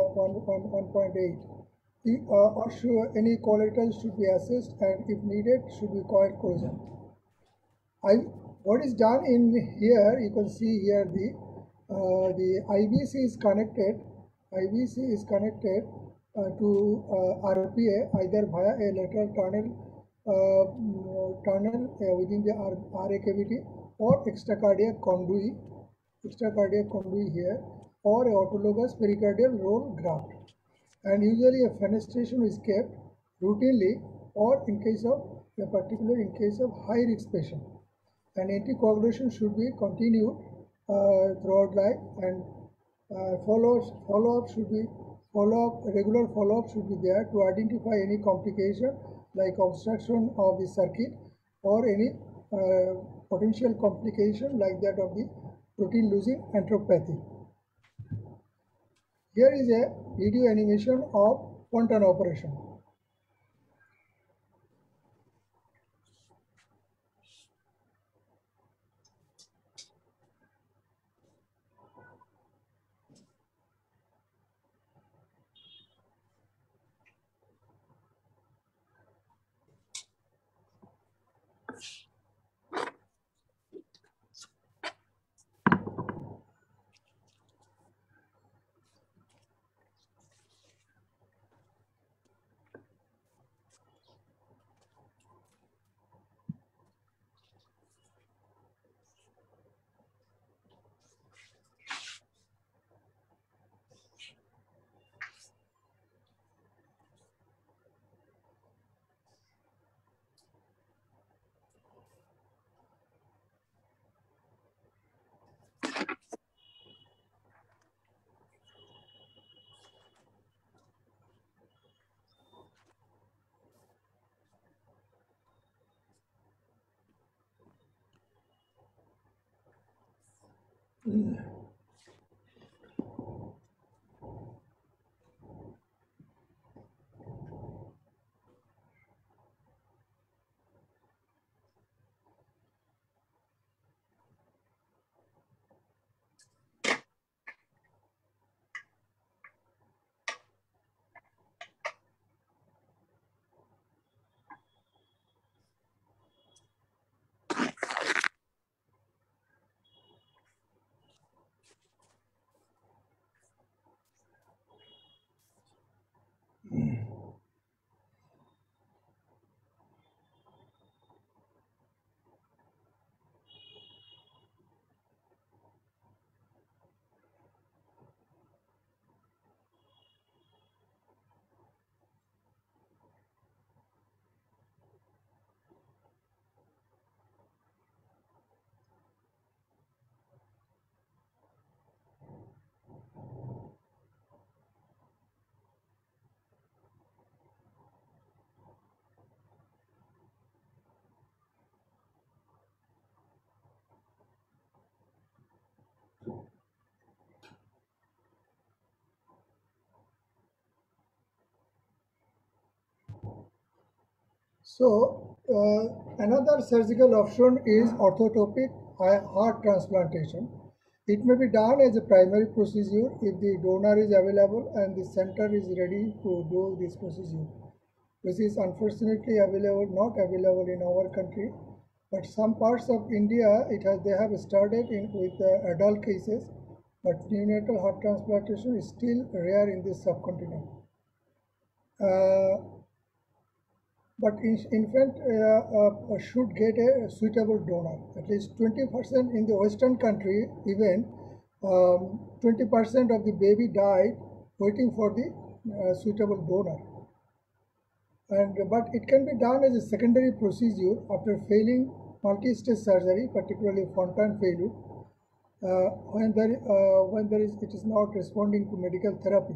one point eight. The, uh, or should, any collateral should be assessed, and if needed, should be coiled corrosion. I, what is done in here, you can see here the uh, the I V C is connected. I V C is connected uh, to uh, R P A either via a lateral tunnel uh, tunnel uh, within the R A cavity, or extracardiac conduit, extracardiac conduit here, or a autologous pericardial roll graft. And usually a fenestration is kept routinely, or in case of a particular in case of high risk patient, and anticoagulation should be continued uh, throughout life, and uh, follow follow up should be follow up regular follow up should be there to identify any complication like obstruction of the circuit, or any uh, potential complication like that of the protein losing enteropathy. Here is a video animation of Fontan operation. So, uh, another surgical option is orthotopic heart transplantation. It may be done as a primary procedure if the donor is available and the center is ready to do this procedure, which is unfortunately available, not available in our country. But some parts of India, it has they have started in with uh, adult cases, but neonatal heart transplantation is still rare in this subcontinent. Uh, but in, infant uh, uh, should get a suitable donor. At least twenty percent in the Western country, even um, twenty percent of the baby died waiting for the uh, suitable donor. And but it can be done as a secondary procedure after failing multi-stage surgery, particularly Fontan failure, uh, when there uh, when there is it is not responding to medical therapy.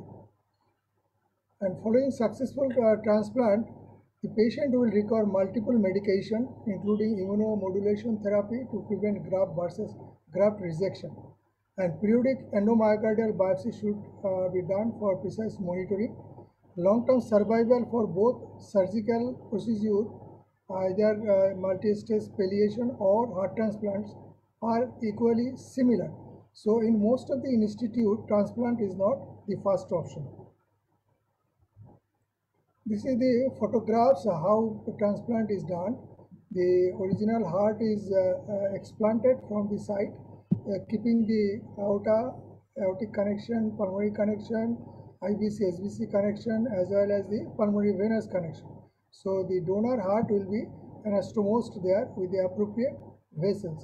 And following successful uh, transplant, the patient will require multiple medication, including immunomodulation therapy to prevent graft versus graft rejection. And periodic endomyocardial biopsy should uh, be done for precise monitoring. Long-term survival for both surgical procedure, either uh, multi-stage palliation or heart transplants, are equally similar. So in most of the institute, transplant is not the first option. This is the photographs of how the transplant is done. The original heart is uh, uh, explanted from the site, uh, keeping the aorta, aortic connection, pulmonary connection, I V C, S V C connection, as well as the pulmonary venous connection. So the donor heart will be anastomosed there with the appropriate vessels.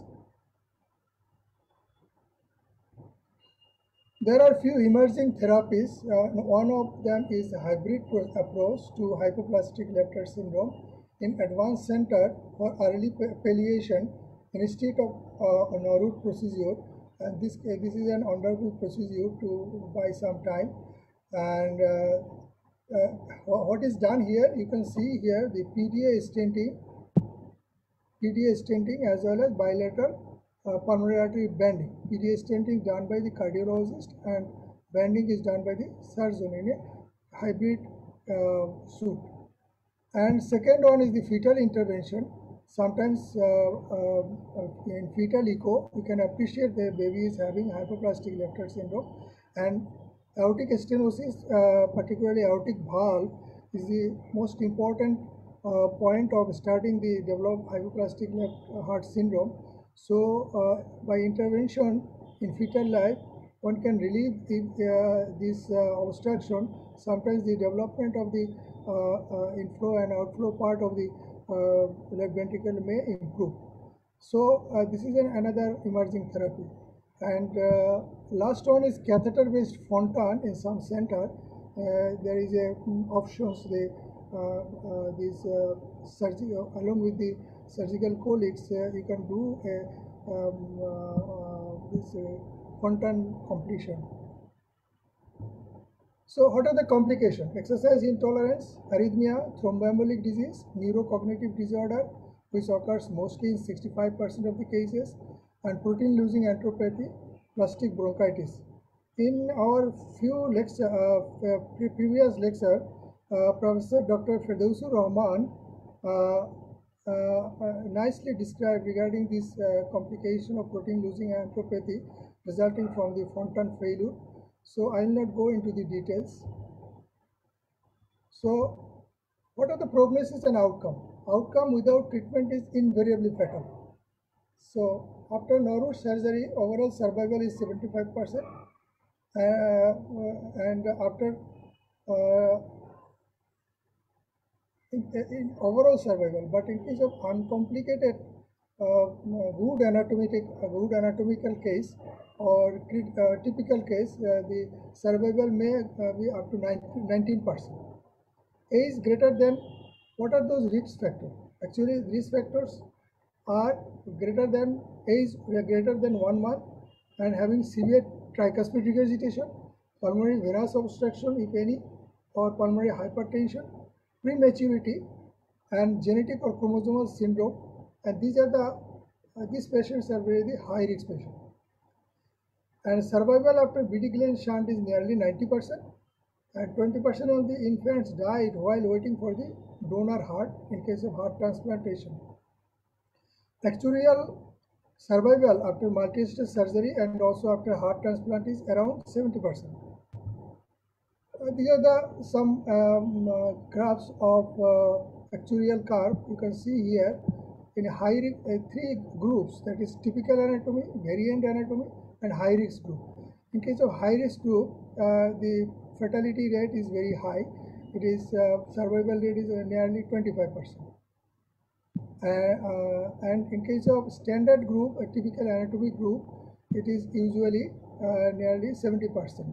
There are few emerging therapies. Uh, one of them is a hybrid approach to hypoplastic left heart syndrome in advanced center for early palliation instead of uh, a Norwood procedure. And this, uh, this is an undergo procedure to buy some time. And uh, uh, what is done here, you can see here the P D A stenting, P D A stenting as well as bilateral Uh, pulmonary artery banding. P D A stenting done by the cardiologist and banding is done by the surgeon in a hybrid uh, suit. And second one is the fetal intervention. Sometimes uh, uh, in fetal echo, you can appreciate the baby is having hypoplastic left heart syndrome, and aortic stenosis, uh, particularly aortic valve, is the most important uh, point of starting the developed hypoplastic left heart syndrome. So, uh, by intervention in fetal life, one can relieve the, uh, this uh, obstruction. Sometimes the development of the uh, uh, inflow and outflow part of the uh, left ventricle may improve. So, uh, this is an, another emerging therapy. And uh, last one is catheter-based Fontan in some center. Uh, there is a um, options. The uh, uh, these uh, surgical along with the surgical colleagues, uh, you can do a, um, uh, uh, this uh, Fontan completion. So what are the complications? Exercise intolerance, arrhythmia, thromboembolic disease, neurocognitive disorder, which occurs mostly in sixty-five percent of the cases, and protein losing enteropathy, hypoplastic bronchitis. In our few lecture, uh, pre previous lecture, uh, Professor Doctor Firdausur Rahman uh, uh, uh, nicely described regarding this uh, complication of protein losing angiopathy resulting from the Fontan failure. So I will not go into the details. So what are the prognosis and outcome? Outcome without treatment is invariably fatal. So after Nauru surgery, overall survival is seventy-five percent. Uh, and after uh, in, in overall survival, but in case of uncomplicated uh, good anatomic uh, good anatomical case or uh, typical case, uh, the survival may uh, be up to nineteen percent. Age greater than, what are those risk factors? Actually, risk factors are greater than age greater than one month and having severe tricuspid regurgitation, pulmonary venous obstruction, if any, or pulmonary hypertension, prematurity, and genetic or chromosomal syndrome. And these are the uh, these patients are very the high risk patients. And survival after B D Glenn shunt is nearly ninety percent. And twenty percent of the infants died while waiting for the donor heart in case of heart transplantation. Actuarial survival after multi-stage surgery and also after heart transplant is around seventy percent. Uh, these are the some um, uh, graphs of uh, actuarial curve. You can see here in high uh, three groups, that is typical anatomy, variant anatomy, and high risk group. In case of high risk group, uh, the fatality rate is very high. It is uh, survival rate is uh, nearly twenty-five percent. Uh, uh, and in case of standard group, a typical anatomy group, it is usually uh, nearly seventy percent.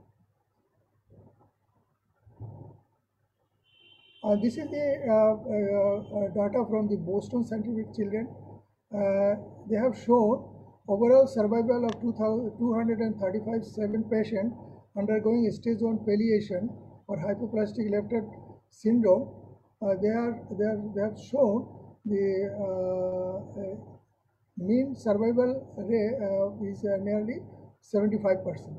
Uh, this is the uh, uh, data from the Boston Scientific Children. Uh, they have shown overall survival of two hundred thirty-five seven patients undergoing stage one palliation or hypoplastic left heart syndrome. Uh, they are they are they have shown the uh, uh, mean survival rate uh, is uh, nearly seventy-five percent.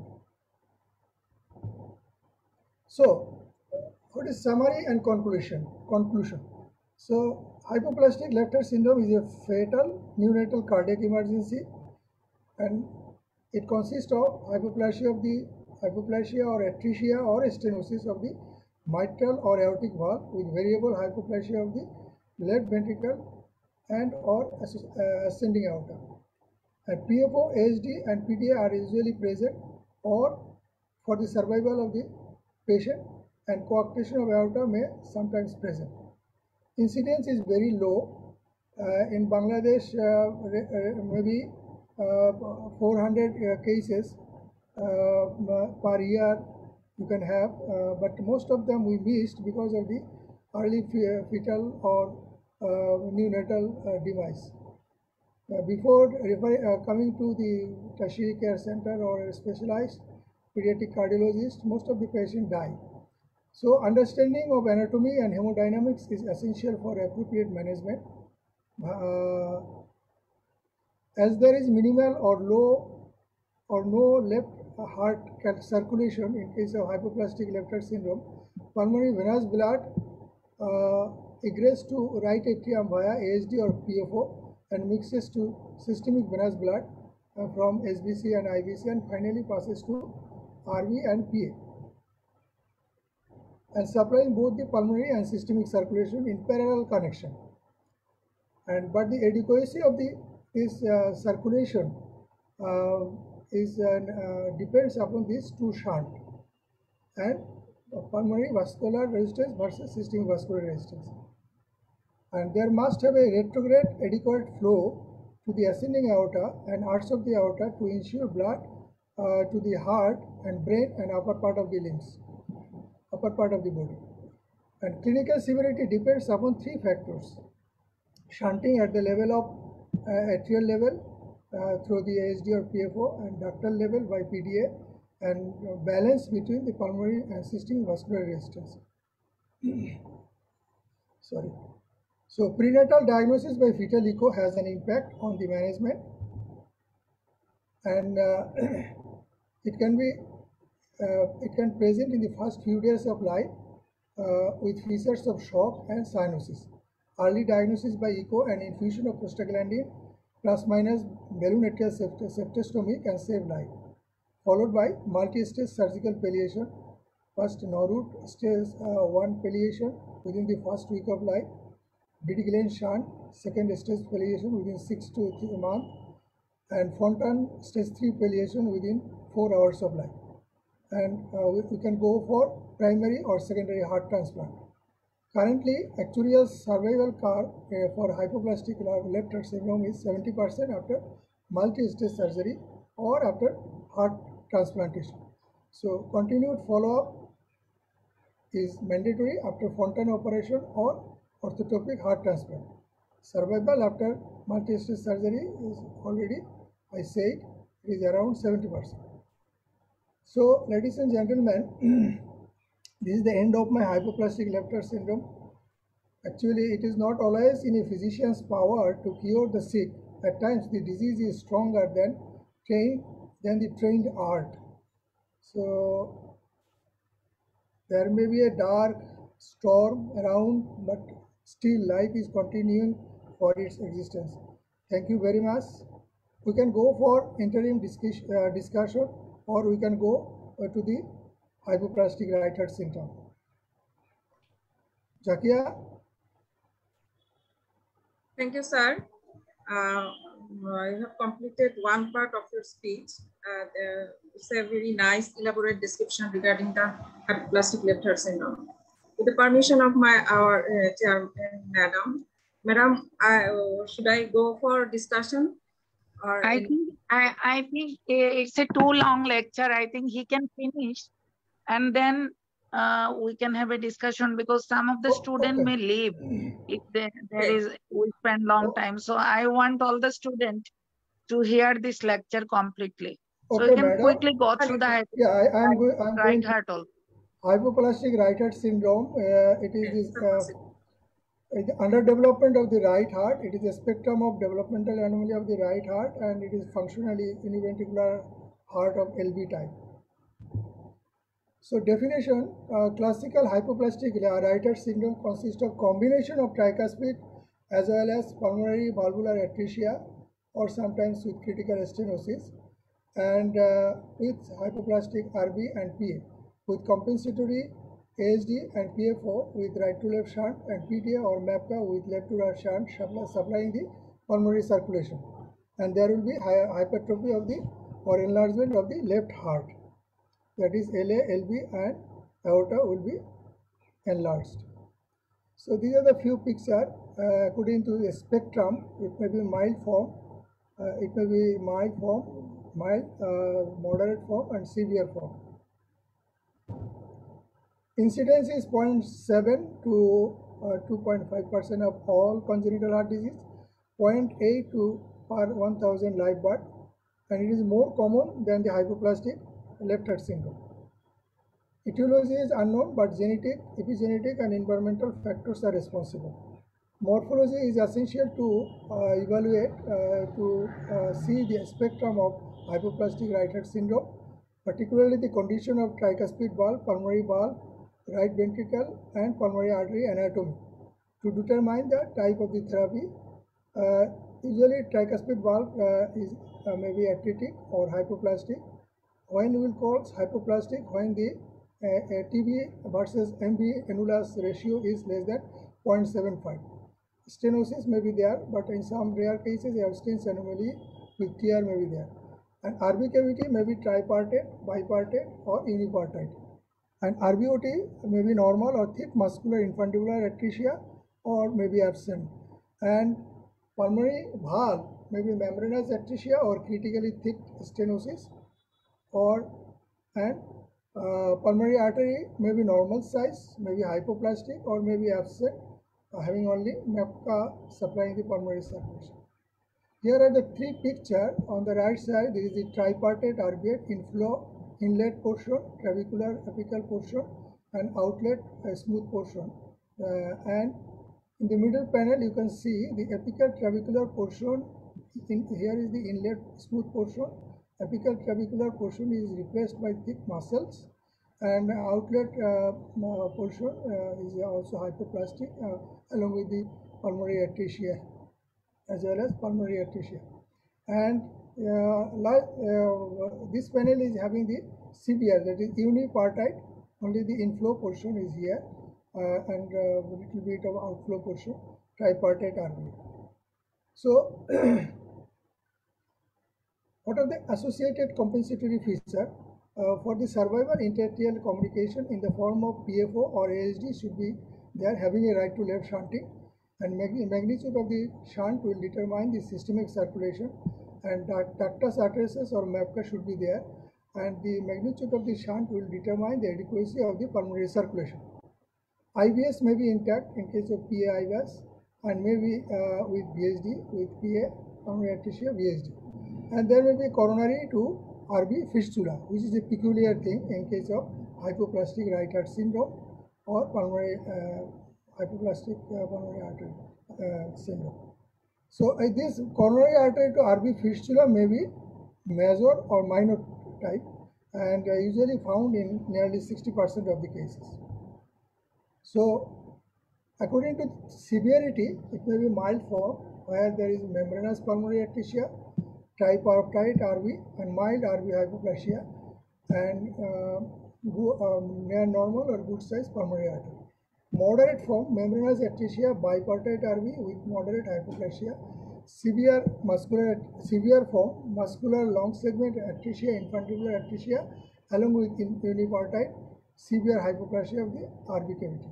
So, what is summary and conclusion? Conclusion. So, hypoplastic left heart syndrome is a fatal neonatal cardiac emergency, and it consists of hypoplasia of the hypoplasia or atresia or stenosis of the mitral or aortic valve with variable hypoplasia of the left ventricle and or ascending aorta. And P F O, A S D, and P D A are usually present or for the survival of the patient, and coarctation of aorta may sometimes present. Incidence is very low. Uh, in Bangladesh, uh, maybe uh, four hundred uh, cases uh, per year you can have, uh, but most of them we missed because of the early fetal or uh, neonatal uh, demise. Uh, before uh, coming to the tertiary care center or a specialized pediatric cardiologist, most of the patients die. So understanding of anatomy and hemodynamics is essential for appropriate management. Uh, as there is minimal or low or no left heart circulation in case of hypoplastic left heart syndrome, pulmonary venous blood uh, egress to right atrium via A S D or P F O and mixes to systemic venous blood uh, from S B C and I V C and finally passes to R V and P A, and supplying both the pulmonary and systemic circulation in parallel connection. And but the adequacy of the this uh, circulation uh, is uh, uh, depends upon these two shunt and uh, pulmonary vascular resistance versus systemic vascular resistance. And there must have a retrograde adequate flow to the ascending aorta and arch of the aorta to ensure blood uh, to the heart and brain and upper part of the limbs, upper part of the body. And clinical severity depends upon three factors: shunting at the level of uh, atrial level uh, through the A S D or P F O, and ductal level by P D A, and uh, balance between the pulmonary and systemic vascular resistance. Sorry. So prenatal diagnosis by fetal echo has an impact on the management. and uh, it can be uh, it can present in the first few days of life uh, with features of shock and cyanosis. Early diagnosis by echo and infusion of prostaglandin plus minus balloon atrial septostomy can save life, followed by multi-stage surgical palliation. First, Norwood stage uh, one palliation within the first week of life, Bidi-Glenn shunt, second stage palliation within six to three months, and Fontan stage three palliation within four hours of life. And uh, we, we can go for primary or secondary heart transplant. Currently, actuarial survival curve uh, for hypoplastic left heart syndrome is seventy percent after multi-stage surgery or after heart transplantation. So, continued follow-up is mandatory after Fontan operation or orthotopic heart transplant. Survival after multi-stage surgery is already, I said, it is around seventy percent. So, ladies and gentlemen, this is the end of my hypoplastic left heart syndrome. Actually, it is not always in a physician's power to cure the sick. At times, the disease is stronger than trained than the trained art. So, there may be a dark storm around, but still life is continuing for its existence. Thank you very much. We can go for interim discuss, uh, discussion, or we can go uh, to the hypoplastic right heart syndrome. Jakia? Thank you, sir. Uh, you have completed one part of your speech. Uh, the, it's a very nice, elaborate description regarding the hypoplastic left heart syndrome. With the permission of my our uh, chair, uh, madam, madam, I, uh, should I go for discussion? Or I in... think I, I think it's a too long lecture. I think he can finish, and then uh, we can have a discussion, because some of the Oh, students okay. may leave if they, there Okay. is we spend long Oh. time. So I want all the students to hear this lecture completely. So Okay, we can madam. quickly go through the Yeah, I am going. I'm right going. heart also. Hypoplastic right heart syndrome. Uh, it is this. Uh, the underdevelopment of the right heart. It is a spectrum of developmental anomaly of the right heart, and it is functionally univentricular heart of L V type. So definition, uh, classical hypoplastic right heart syndrome consists of combination of tricuspid as well as pulmonary valvular atresia, or sometimes with critical stenosis, and uh, with hypoplastic R B and P A, with compensatory A S D and P F O with right to left shunt, and P T A or MAPCA with left to right shunt supplying the pulmonary circulation. And there will be hypertrophy of the or enlargement of the left heart. That is L A, L B and aorta will be enlarged. So these are the few pictures uh, according to the spectrum. It may be mild form, uh, it may be mild form, mild, uh, moderate form and severe form. Incidence is zero point seven to uh, two point five percent of all congenital heart disease, zero point eight to per one thousand live birth, and it is more common than the hypoplastic left heart syndrome. Etiology is unknown, but genetic, epigenetic and environmental factors are responsible. Morphology is essential to uh, evaluate, uh, to uh, see the spectrum of hypoplastic right heart syndrome, particularly the condition of tricuspid valve, pulmonary valve, right ventricle and pulmonary artery anatomy. To determine the type of the therapy, uh, usually tricuspid valve uh, is uh, maybe atretic or hypoplastic. When we will call hypoplastic, when the uh, uh, T B versus M B annulus ratio is less than zero point seven five. Stenosis may be there, but in some rare cases, a stenosis anomaly with tear may be there. And R B cavity may be tripartite, bipartite, or unipartite. And R B O T may be normal or thick muscular infundibular atresia, or may be absent. And pulmonary valve may be membranous atresia or critically thick stenosis, or and uh, pulmonary artery may be normal size, may be hypoplastic, or may be absent, uh, having only MAPCA supplying the pulmonary circulation. Here are the three pictures. On the right side, there is the tripartite R B H inflow, inlet portion, trabecular apical portion, and outlet uh, smooth portion. Uh, and in the middle panel, you can see the apical trabecular portion. In, here is the inlet smooth portion, apical trabecular portion is replaced by thick muscles, and outlet uh, portion uh, is also hypoplastic uh, along with the pulmonary atresia as well as pulmonary atresia. And uh, like, uh, this panel is having the severe, that is unipartite, only the inflow portion is here, uh, and a uh, little bit of outflow portion, tripartite R V. So, what are the associated compensatory features? Uh, for the survival interarterial communication in the form of P F O or A S D should be there, having a right to left shunting, and magnitude of the shunt will determine the systemic circulation, and ductus arteriosus or MAPCA should be there, and the magnitude of the shunt will determine the adequacy of the pulmonary circulation. I V S may be intact in case of P A I V S, and may be uh, with B S D, with P A pulmonary atresia V S D. And there may be coronary to R B fistula, which is a peculiar thing in case of hypoplastic right heart syndrome or pulmonary uh, hypoplastic uh, pulmonary artery uh, syndrome. So uh, this coronary artery to R B fistula may be major or minor type, and uh, usually found in nearly sixty percent of the cases. So according to severity, it may be mild form where there is membranous pulmonary atresia, tripartite R V, and mild R V hypoplasia, and uh, um, near normal or good size pulmonary artery. Moderate form, membranous atresia, bipartite R V with moderate hypoplasia. Severe muscular, severe form, muscular long segment atresia, infundibular atresia, along with unipartite, severe hypoplasia of the R V cavity.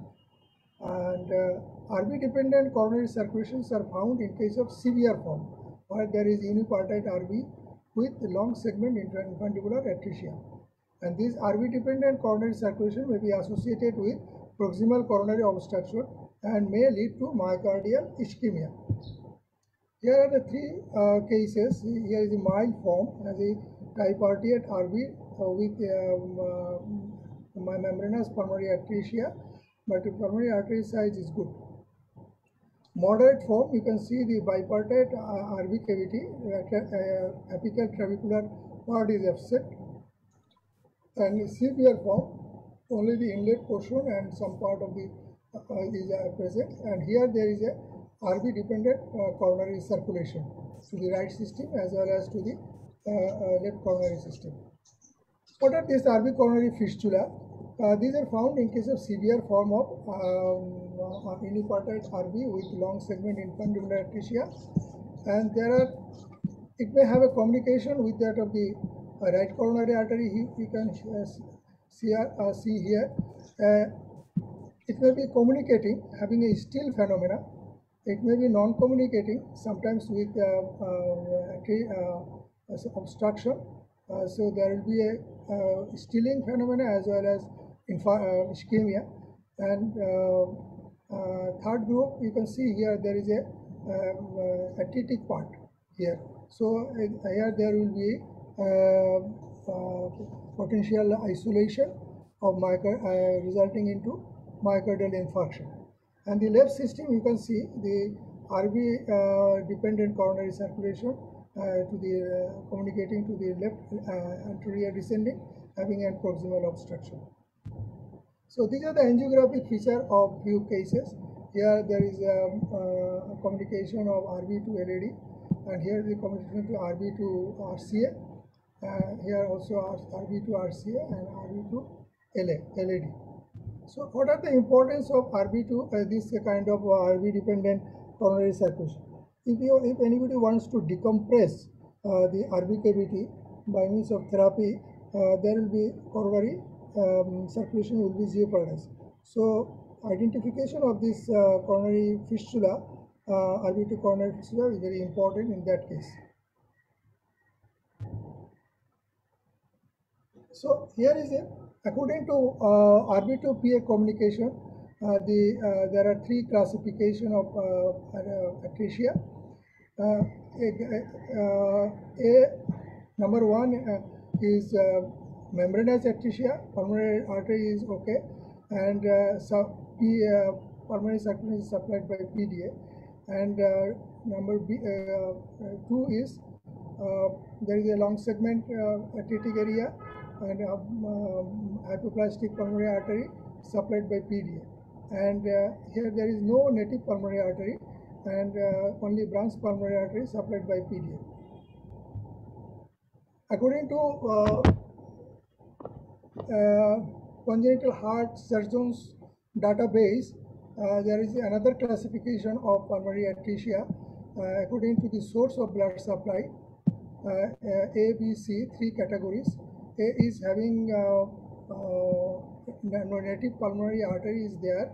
And uh, R V dependent coronary circulations are found in case of severe form, where there is unipartite R V with long segment infundibular atresia. And this R V dependent coronary circulation may be associated with proximal coronary obstruction and may lead to myocardial ischemia. Here are the three uh, cases. Here is a mild form as a tripartite R V uh, with um, uh, membranous pulmonary atresia, but the pulmonary artery size is good. Moderate form, you can see the bipartite uh, R V cavity, uh, uh, apical trabecular part is absent, and severe form, only the inlet portion and some part of the uh, is uh, present, and here there is a R V dependent uh, coronary circulation to the right system as well as to the uh, uh, left coronary system. What are these R V coronary fistula? Uh, these are found in case of severe form of um, uh, unipartite R V with long segment infundibular atresia, and there are, it may have a communication with that of the uh, right coronary artery. You can uh, see, uh, see here. Uh, it may be communicating, having a still phenomena. It may be non-communicating, sometimes with uh, uh, uh, obstruction. Uh, so there will be a uh, stilling phenomena as well as uh, ischemia. And uh, uh, third group, you can see here there is a uh, atretic part here. So uh, here there will be uh, uh, potential isolation of myocardial uh, resulting into myocardial infarction. And the left system, you can see the R V uh, dependent coronary circulation uh, to the uh, communicating to the left uh, anterior descending, having an proximal obstruction. So these are the angiographic feature of few cases. Here there is a, uh, a communication of R V to L A D, and here the communication to R V to R C A. Uh, here also R V to R C A and R V to L A D. So what are the importance of R V to uh, this kind of uh, R V dependent coronary circulation? If you, if anybody wants to decompress uh, the R V cavity by means of therapy, uh, there will be coronary um, circulation will be jeopardized. So identification of this uh, coronary fistula, uh, R V to coronary fistula, is very important in that case. So here is a, according to uh, R V to P A communication, uh, the uh, there are three classification of uh, atresia. Uh, a, a number one uh, is uh, membranous atresia, pulmonary artery is okay, and uh, so P, uh, pulmonary circulation is supplied by P D A. And uh, number B, uh, two is uh, there is a long segment uh, atretic area and um, um, hypoplastic pulmonary artery supplied by P D A. And uh, here there is no native pulmonary artery and uh, only branch pulmonary artery supplied by P D A. According to uh, uh, congenital heart surgeons database, uh, there is another classification of pulmonary atresia uh, according to the source of blood supply. Uh, uh, A, B, C, three categories. A is having uh, uh, no native pulmonary artery is there.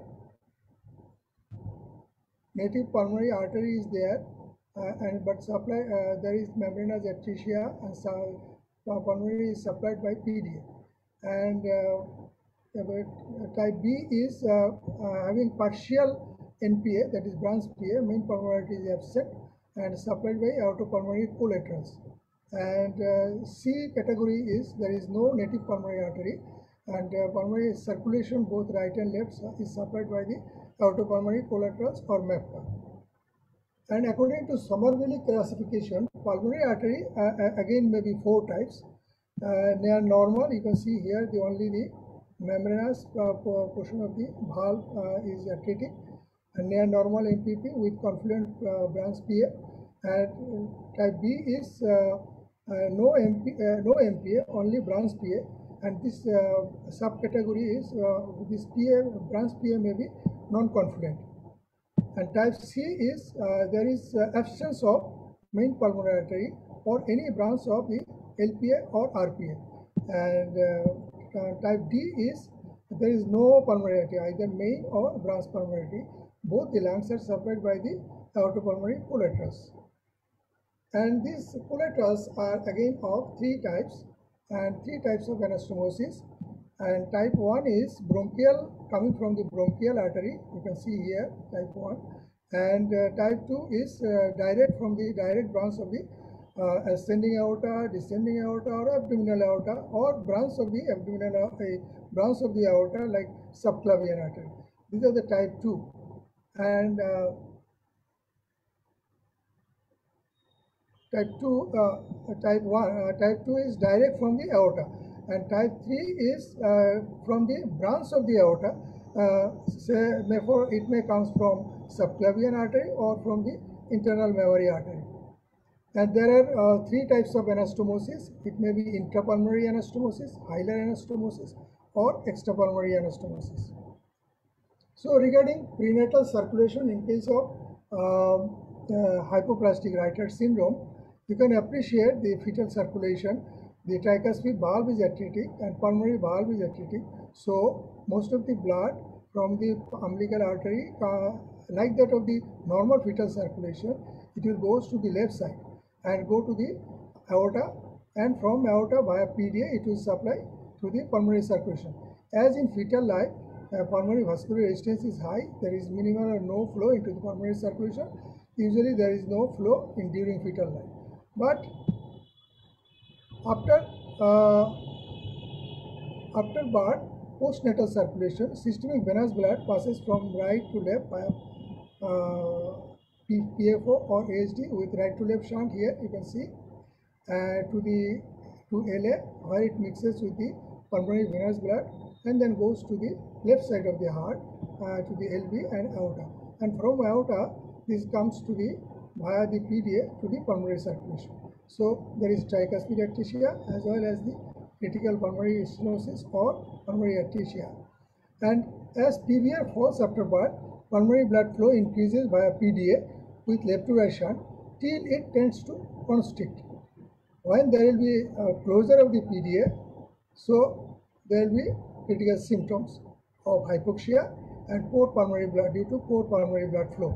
Native pulmonary artery is there, uh, and but supply uh, there is membranous atresia and so, uh, pulmonary is supplied by P D A. And uh, type B is uh, uh, having partial N P A, that is branch P A, main pulmonary artery is absent and supplied by aortopulmonary collaterals. And uh, C category is there is no native pulmonary artery and uh, pulmonary circulation both right and left is supplied by the aortopulmonary collaterals or M A P. And according to Somerville classification, pulmonary artery uh, again may be four types. Uh, near normal, you can see here the only the membranous uh, portion of the valve uh, is atretic, and near normal M P P with confluent uh, branch P A. And type B is uh, uh, no M P, uh, no M P A, only branch P A, and this uh, subcategory is uh, this P A branch P A may be non-confluent. And type C is uh, there is uh, absence of main pulmonary artery or any branch of the L P A or R P A. And uh, uh, type D is there is no pulmonary artery, either main or branch pulmonary artery. Both the lungs are supplied by the aortopulmonary collaterals. And these collaterals are again of three types and three types of anastomosis. And type one is bronchial, coming from the bronchial artery, you can see here type one. And uh, type two is uh, direct from the direct branch of the uh, ascending aorta, descending aorta, or abdominal aorta, or branch of the abdominal aorta, branch of the aorta like subclavian artery. These are the type two. And uh, type two, uh, type one, uh, type two is direct from the aorta. And type three is uh, from the branch of the aorta, uh, say, therefore it may come from subclavian artery or from the internal mammary artery. And there are uh, three types of anastomosis. It may be intrapulmonary anastomosis, hilar anastomosis, or extrapulmonary anastomosis. So regarding prenatal circulation in case of uh, uh, hypoplastic right heart syndrome, you can appreciate the fetal circulation. The tricuspid valve is atretic and pulmonary valve is atretic. So most of the blood from the umbilical artery, uh, like that of the normal fetal circulation, it will go to the left side and go to the aorta, and from aorta via P D A it will supply to the pulmonary circulation. As in fetal life, uh, pulmonary vascular resistance is high. There is minimal or no flow into the pulmonary circulation. Usually there is no flow in during fetal life. But After uh, after birth, postnatal circulation, systemic venous blood passes from right to left via uh, P F O or A S D with right to left shunt. Here you can see uh, to the to L A, where it mixes with the pulmonary venous blood and then goes to the left side of the heart uh, to the L V and aorta. And from aorta, this comes to the via the P D A to the pulmonary circulation. So there is tricuspid atresia as well as the critical pulmonary stenosis or pulmonary atresia. And as P V R falls after birth, pulmonary blood flow increases via P D A with left to right shunt till it tends to constrict. When there will be a closure of the P D A, so there will be critical symptoms of hypoxia and poor pulmonary blood due to poor pulmonary blood flow.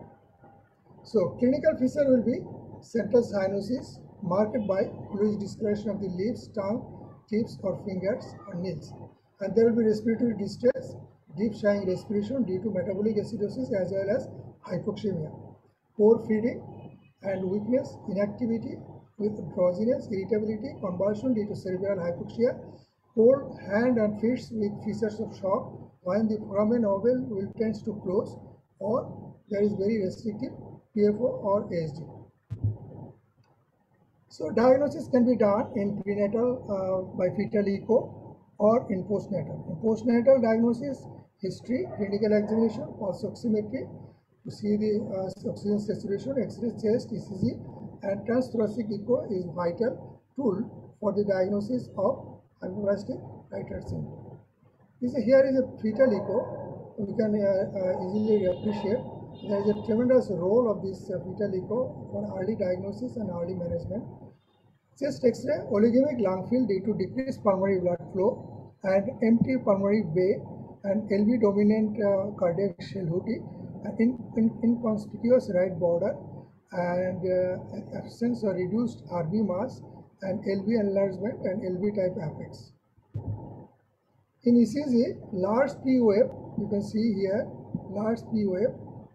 So clinical feature will be central cyanosis marked by fluid discoloration of the lips, tongue, tips or fingers or nails. And there will be respiratory distress, deep sighing respiration due to metabolic acidosis as well as hypoxemia, poor feeding and weakness, inactivity with drowsiness, irritability, convulsion due to cerebral hypoxia, cold hand and feet with features of shock, when the foramen oval will tends to close, or there is very restrictive P F O or A S D. So diagnosis can be done in prenatal uh, by fetal echo or in postnatal. In postnatal diagnosis, history, clinical examination, pulse oximetry to see the uh, oxygen saturation, X-ray, chest, E C G, and transthoracic echo is vital tool for the diagnosis of hypoplastic right heart syndrome. This, here is a fetal echo. We can uh, uh, easily appreciate there is a tremendous role of this uh, fetal echo for early diagnosis and early management. Chest X-ray, oligemic lung field due to decreased pulmonary blood flow and empty pulmonary bay and L V dominant uh, cardiac shell-hooty, in, in, inconspicuous right border and uh, absence or reduced R B mass and L V enlargement and L V type apex. In E C G, large P wave, you can see here, large P wave,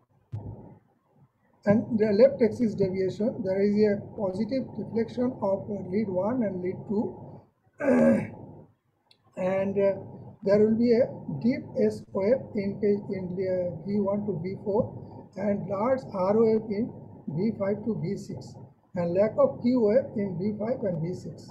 and the left axis deviation, there is a positive deflection of lead one and lead two, and uh, there will be a deep S wave in, in the V one to V four and large R wave in V five to V six and lack of Q wave in V five and V six.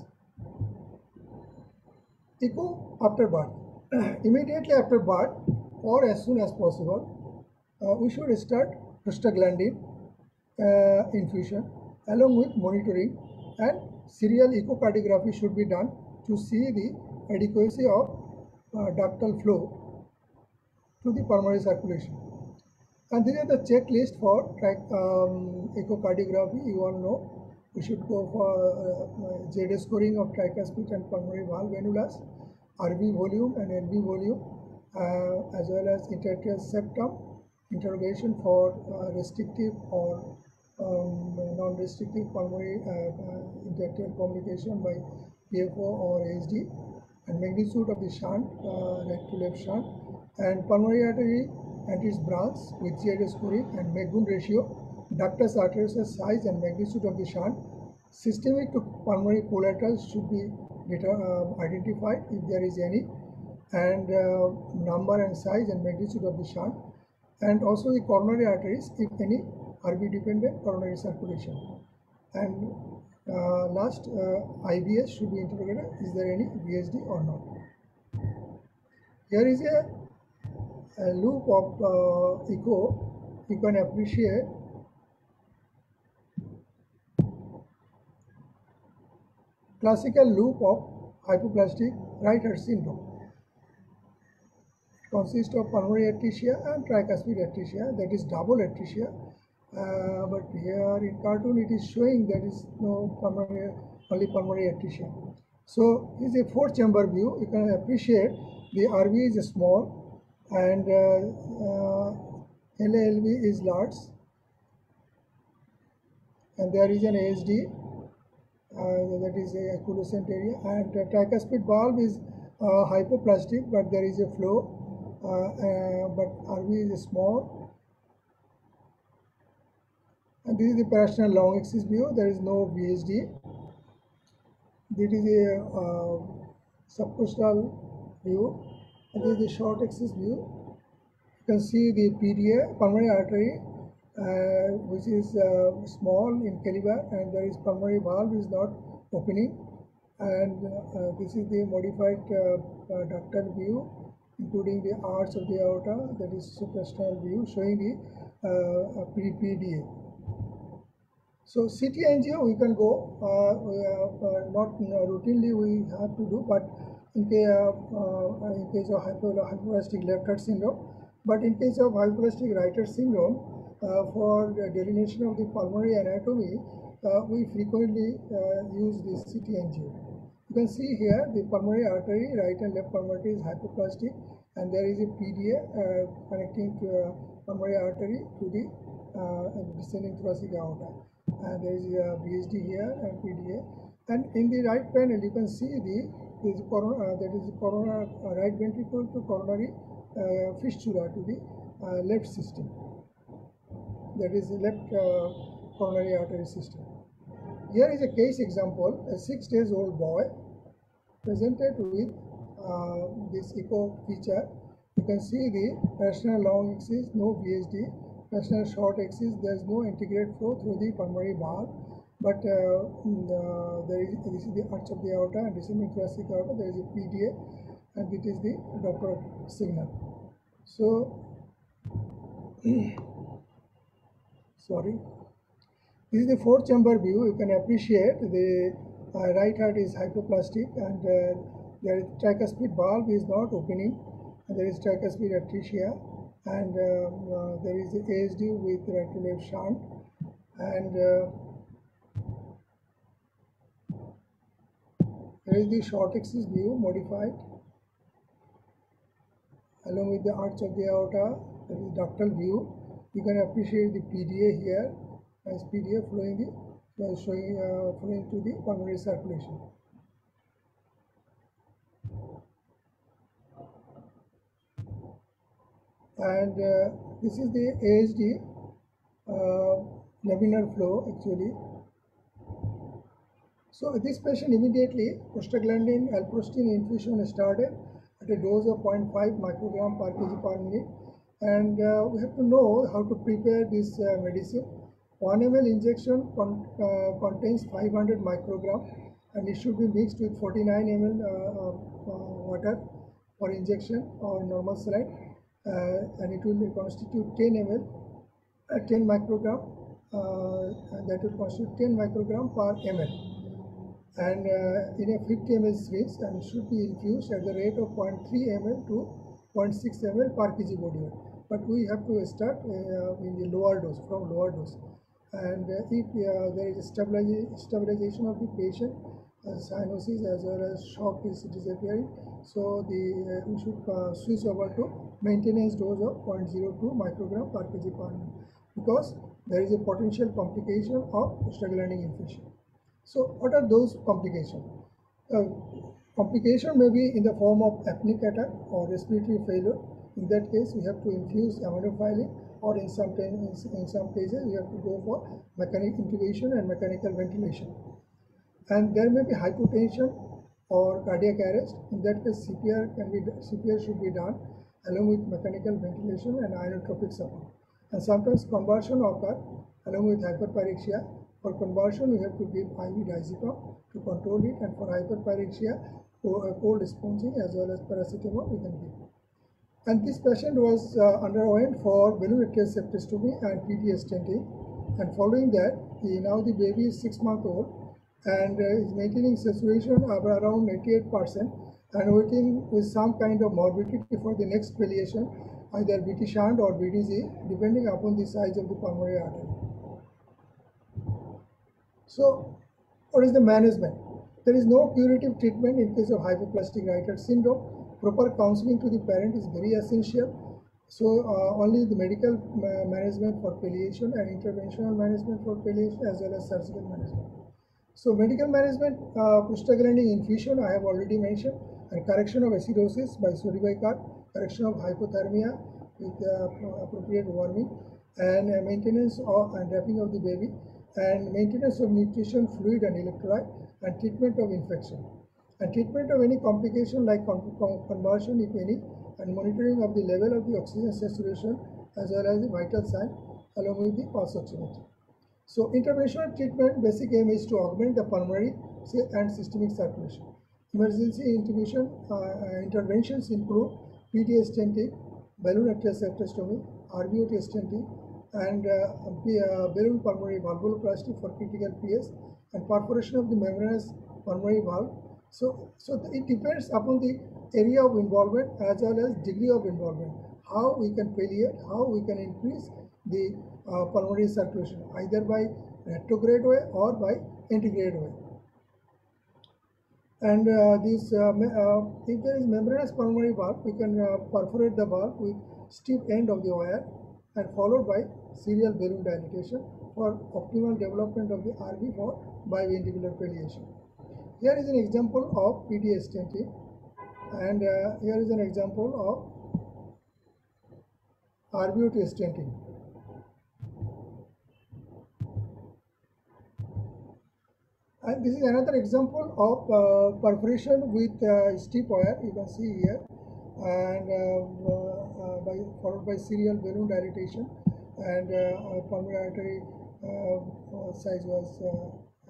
Echo after birth. Immediately after birth or as soon as possible, uh, we should start prostaglandin uh, infusion along with monitoring, and serial echocardiography should be done to see the adequacy of uh, ductal flow to the pulmonary circulation. And this is the checklist for track, um, echocardiography. You all know we should go for uh, Z scoring of tricuspid and pulmonary valve annulus, R V volume and L V volume, uh, as well as interarterial septum, interrogation for uh, restrictive or um, non-restrictive pulmonary uh, uh, interarterial communication by P F O or H D, and magnitude of the shunt, uh, right to left shunt, and pulmonary artery and its branch with Z scoring and Meggun ratio, ductus arteriosus size and magnitude of the shunt. Systemic to pulmonary collaterals should be uh, identified if there is any, and uh, number and size and magnitude of the shunt, and also the coronary arteries if any R B dependent coronary circulation. And uh, last, uh, I B S should be interrogated, is there any V S D or not. Here is a, a loop of uh, echo. You can appreciate classical loop of hypoplastic right heart syndrome. It consists of pulmonary atresia and tricuspid atresia, that is double atresia. Uh, but here in cartoon it is showing there is no pulmonary, only pulmonary atresia. So this is a four chamber view. You can appreciate the R V is small and uh, uh, L A L V is large, and there is an A S D. Uh, that is a equiescent area, and uh, tricuspid valve is uh, hypoplastic, but there is a flow, uh, uh, but R V is small. And this is the parasternal long axis view. There is no V S D. This is a uh, subcostal view, and this is the short axis view. You can see the P D A, pulmonary artery, Uh, which is uh, small in caliber, and there is pulmonary valve is not opening, and uh, this is the modified uh, uh, ductal view, including the arch of the aorta, that is suprasternal view showing the uh, P D A. So C T angio we can go, uh, uh, not routinely we have to do, but in case of, uh, in case of hypoplastic left heart syndrome, but in case of hypoplastic right heart syndrome, Uh, for the delineation of the pulmonary anatomy, uh, we frequently uh, use this C T angio. You can see here the pulmonary artery, right and left pulmonary artery is hypoplastic, and there is a P D A uh, connecting to a pulmonary artery to the uh, descending thoracic aorta. And there is a V S D here and P D A. And in the right panel, you can see the there is corona, uh, that is the corona, uh, right ventricle to coronary uh, fistula to the uh, left system. That is the left uh, coronary artery system. Here is a case example. A six days old boy presented with uh, this echo feature. You can see the parasternal long axis, no V S D. Parasternal short axis, there is no integrate flow through the pulmonary valve. but uh, the, there is this is the arch of the aorta and descending thoracic aorta. There is a P D A, and it is the Doppler signal. So, sorry. This is the four chamber view. You can appreciate the uh, right heart is hypoplastic, and uh, there is tricuspid valve is not opening, and there is tricuspid atresia, and uh, uh, there is the A S D with right to left shunt, and uh, there is the short axis view modified along with the arch of the aorta. There is ductal view. You can appreciate the P D A here as P D A flowing the uh, showing uh, flowing to the pulmonary circulation. And uh, this is the A S D uh, laminar flow actually. So this patient immediately prostaglandin alprostine infusion started at a dose of zero point five microgram per kg per minute, and uh, we have to know how to prepare this uh, medicine. one milliliter injection con uh, contains five hundred microgram, and it should be mixed with forty-nine milliliter uh, uh, water for injection or normal saline, uh, and it will constitute ten milliliter, uh, ten microgram, uh, and that will constitute ten microgram per ml. And uh, in a fifty milliliter syringe, and should be infused at the rate of zero point three milliliter to zero point six milliliter per kg body weight. But we have to start uh, in the lower dose, from lower dose. And uh, if uh, there is a stabilization, stabilization of the patient, uh, cyanosis as well as shock is disappearing, so the uh, we should uh, switch over to maintenance dose of zero point zero two microgram per kg per minute, because there is a potential complication of prostaglandin infusion. So what are those complications? Uh, complication may be in the form of apneic attack or respiratory failure. In that case, we have to infuse aminophylline, or in some, in, in some cases, we have to go for mechanical intubation and mechanical ventilation. And there may be hypotension or cardiac arrest. In that case, C P R can be C P R should be done along with mechanical ventilation and inotropic support. And sometimes convulsion occur along with hyperpyrexia. For convulsion, we have to give I V diazepam to control it, and for hyperpyrexia, cold sponging as well as paracetamol we can give. And this patient was uh, underwent for balloon arterial septicectomy and P T stenting, and following that, he, now the baby is six months old and uh, is maintaining saturation of around eighty-eight percent and waiting with some kind of morbidity for the next palliation, either B T shunt or B D Z, depending upon the size of the pulmonary artery. So, what is the management? There is no curative treatment in case of hypoplastic right heart syndrome. Proper counseling to the parent is very essential. So, uh, only the medical ma management for palliation and interventional management for palliation as well as surgical management. So, medical management, uh, prostaglandin infusion I have already mentioned, and correction of acidosis by sodium, correction of hypothermia with uh, appropriate warming, and uh, maintenance of and wrapping of the baby, and maintenance of nutrition, fluid and electrolyte, and treatment of infection, and treatment of any complication like con con convulsion if any, and monitoring of the level of the oxygen saturation as well as the vital sign along with the pulse oximetry. So interventional treatment basic aim is to augment the pulmonary and systemic circulation. Emergency intubation uh, interventions include P T stenting, balloon arterial septicectomy, R V O T stenting, and uh, uh, balloon pulmonary valvuloplasty for critical P S, and perforation of the membranous pulmonary valve. So, so it depends upon the area of involvement as well as degree of involvement, how we can palliate, how we can increase the uh, pulmonary circulation, either by retrograde way or by antegrade way. And uh, this, uh, uh, if there is membranous pulmonary valve, we can uh, perforate the valve with stiff end of the wire, and followed by serial balloon dilatation for optimal development of the R V for biventricular palliation. Here is an example of P T stenting, and uh, here is an example of R V O T stenting. And this is another example of uh, perforation with uh, stiff wire, you can see here, and uh, uh, by, followed by serial balloon dilatation, and uh, pulmonary artery uh, size was uh,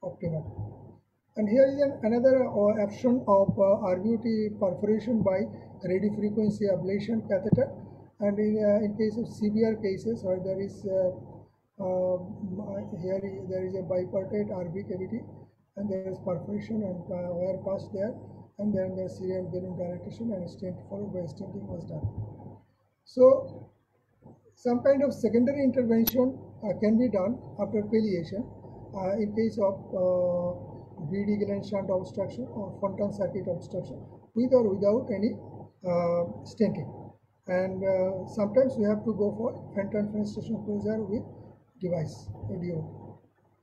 optimal. And here is an, another uh, option of uh, R V T perforation by radio frequency ablation catheter. And in, uh, in case of severe cases where there is uh, uh, here is, there is a bipartite R V cavity and there is perforation and uh, wire passed there, and then the serial balloon dilatation and stent followed by stenting was done. So some kind of secondary intervention uh, can be done after palliation uh, in case of uh, B D Galen shunt obstruction or Fontan circuit obstruction with or without any uh, stenting. And uh, sometimes we have to go for Fenton fenestration closure with device, A D O.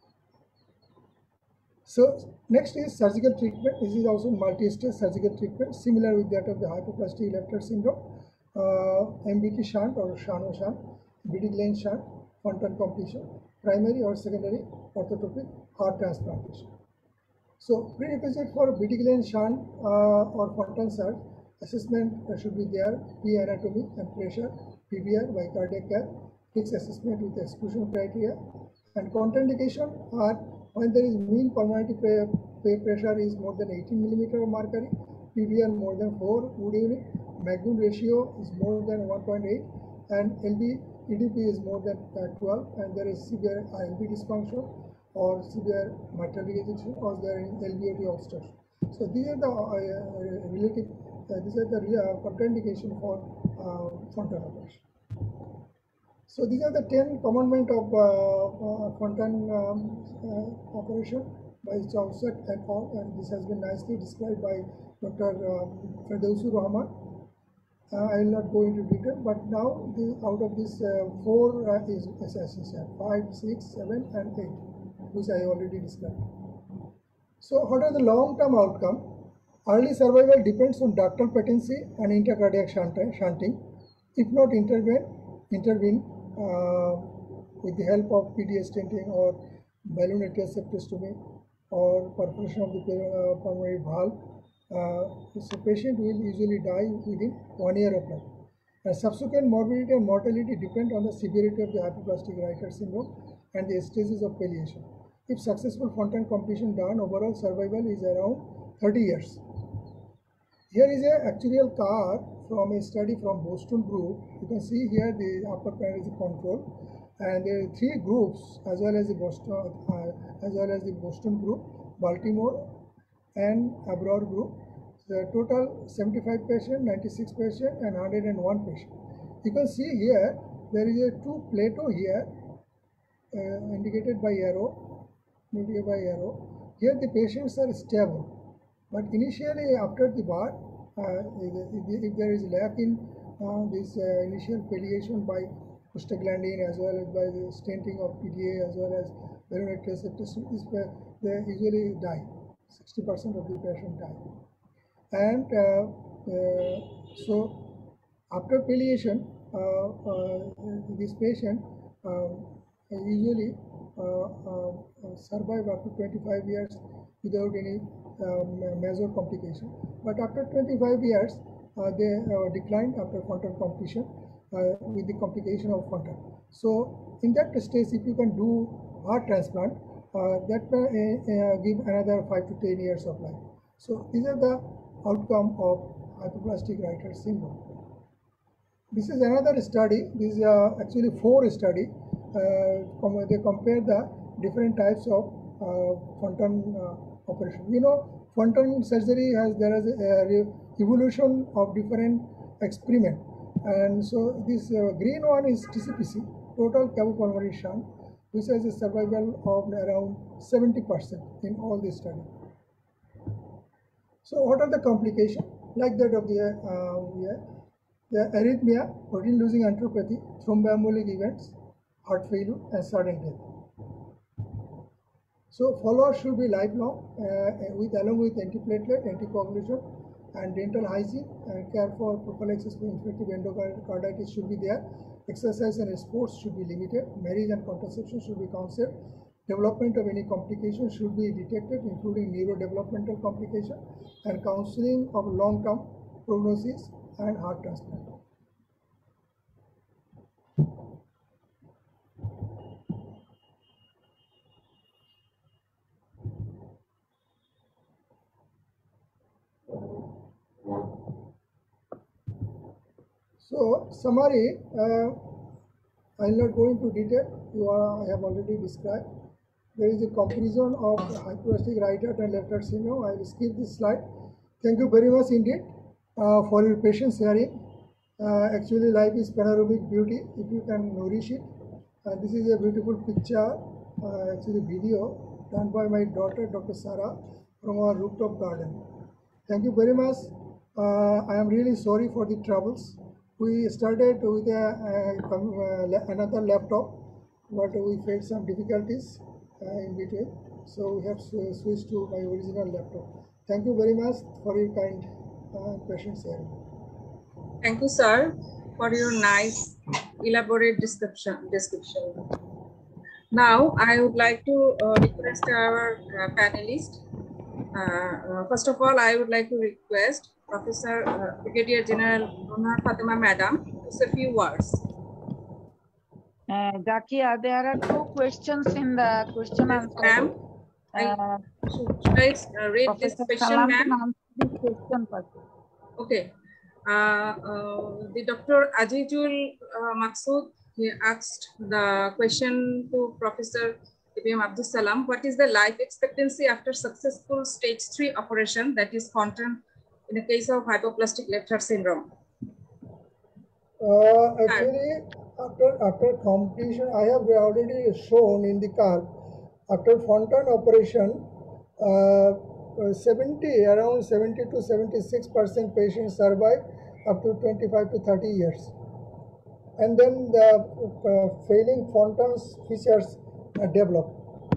So next is surgical treatment. This is also multi-stage surgical treatment similar with that of the hypoplastic left heart syndrome. Uh, M B T shunt or Shano shunt, B D Galen shunt, Fontan completion, primary or secondary orthotopic heart transplantation. So prerequisite for B D Galen shunt uh, or Fontan surge assessment uh, should be there: P anatomy and pressure, P V R by cardiac cath, fixed assessment with exclusion criteria, and contraindication are when there is mean pulmonary pressure is more than eighteen millimeter of mercury, P V R more than four Wood unit, Magnum ratio is more than one point eight, and L V E D P is more than uh, twelve, and there is severe I L V dysfunction or severe mitral regurgitation or there is L V O T obstruction. So these are the uh, relative, uh, these are the uh, contraindication for uh, Fontan operation. So these are the ten commandments of uh, uh, Fontan um, uh, operation by Chowsett et al. And this has been nicely described by Doctor Um, Ferdowsi Rahman. Uh, I will not go into detail, but now the, out of this uh, four uh, is essential: five, six, seven, and eight, which I already described. So, what are the long-term outcome? Early survival depends on ductal patency and intracardiac shunting. If not intervene, intervene uh, with the help of P D A stenting or balloon atrial septicectomy or perforation of the uh, pulmonary valve, uh, so patient will usually die within one year of life. And subsequent morbidity and mortality depend on the severity of the hypoplastic right heart syndrome and the stages of palliation. If successful Fontan completion done, overall survival is around thirty years. Here is a actuarial curve from a study from Boston group. You can see here the upper panel is the control, and there are three groups as well as the Boston uh, as well as the Boston group, Baltimore and Abror group. The total seventy-five patient, ninety-six patient, and one hundred one patient. You can see here there is a two plateau here uh, indicated by arrow, indicated by arrow. Here the patients are stable. But initially, after the bar, uh, if, if there is lack in uh, this uh, initial palliation by prostaglandin as well as by the stenting of P D A as well as balloon atrial septicemia, they usually die. sixty percent of the patient die. And uh, uh, so, after palliation, uh, uh, this patient uh, usually uh, uh, survive up to twenty-five years without any um, major complication. But after twenty-five years, uh, they uh, decline after Fontan completion uh, with the complication of Fontan. So in that stage, if you can do heart transplant, uh, that may uh, give another five to ten years of life. So these are the outcome of hypoplastic right heart syndrome. This is another study. This is uh, actually four study. Uh, they compare the different types of uh, Fontan uh, operation. You know, Fontan surgery has there is a, a evolution of different experiment, and so this uh, green one is T C P C, total cavopulmonary shunt, which has a survival of around seventy percent in all these studies. So, what are the complications like that of the uh, yeah, the arrhythmia, protein losing enteropathy, thromboembolic events, heart failure, and sudden death. So follow-up should be lifelong uh, with along with antiplatelet, anticoagulation, and dental hygiene, and care for prophylaxis for infective endocarditis should be there. Exercise and sports should be limited. Marriage and contraception should be counseled. Development of any complication should be detected, including neurodevelopmental complication, and counseling of long-term prognosis and heart transplant. So, summary, uh, I will not go into detail, you are, I have already described. There is a comparison of hypoplastic right heart and left heart syndrome. I will skip this slide. Thank you very much indeed uh, for your patience hearing. Uh, actually, life is panoramic beauty if you can nourish it. Uh, this is a beautiful picture, uh, actually video done by my daughter, Doctor Sarah, from our rooftop garden. Thank you very much. Uh, I am really sorry for the troubles. We started with a, uh, another laptop, but we faced some difficulties uh, in between. So we have switched to my original laptop. Thank you very much for your kind uh, patience here. Thank you, sir, for your nice, elaborate description. description. Now, I would like to uh, request our uh, panelists. Uh, uh, first of all, I would like to request Professor uh, Brigadier General Nur Fatima Madam to say a few words. Uh, Zakia, there are two questions in the question Yes, answer. Ma'am, Uh, should, should I uh, read Professor this question, Salam ma'am? can answer this question first. Okay. Uh, uh, the Doctor Azizul uh, Maksud, he asked the question to Professor A B M Abdus Salam, what is the life expectancy after successful stage three operation, that is content in the case of hypoplastic left heart syndrome? Uh, actually, after after completion, I have already shown in the car, after Fontan operation, uh, seventy, around seventy to seventy-six percent patients survive up to twenty-five to thirty years. And then the uh, failing Fontan's features uh, develop.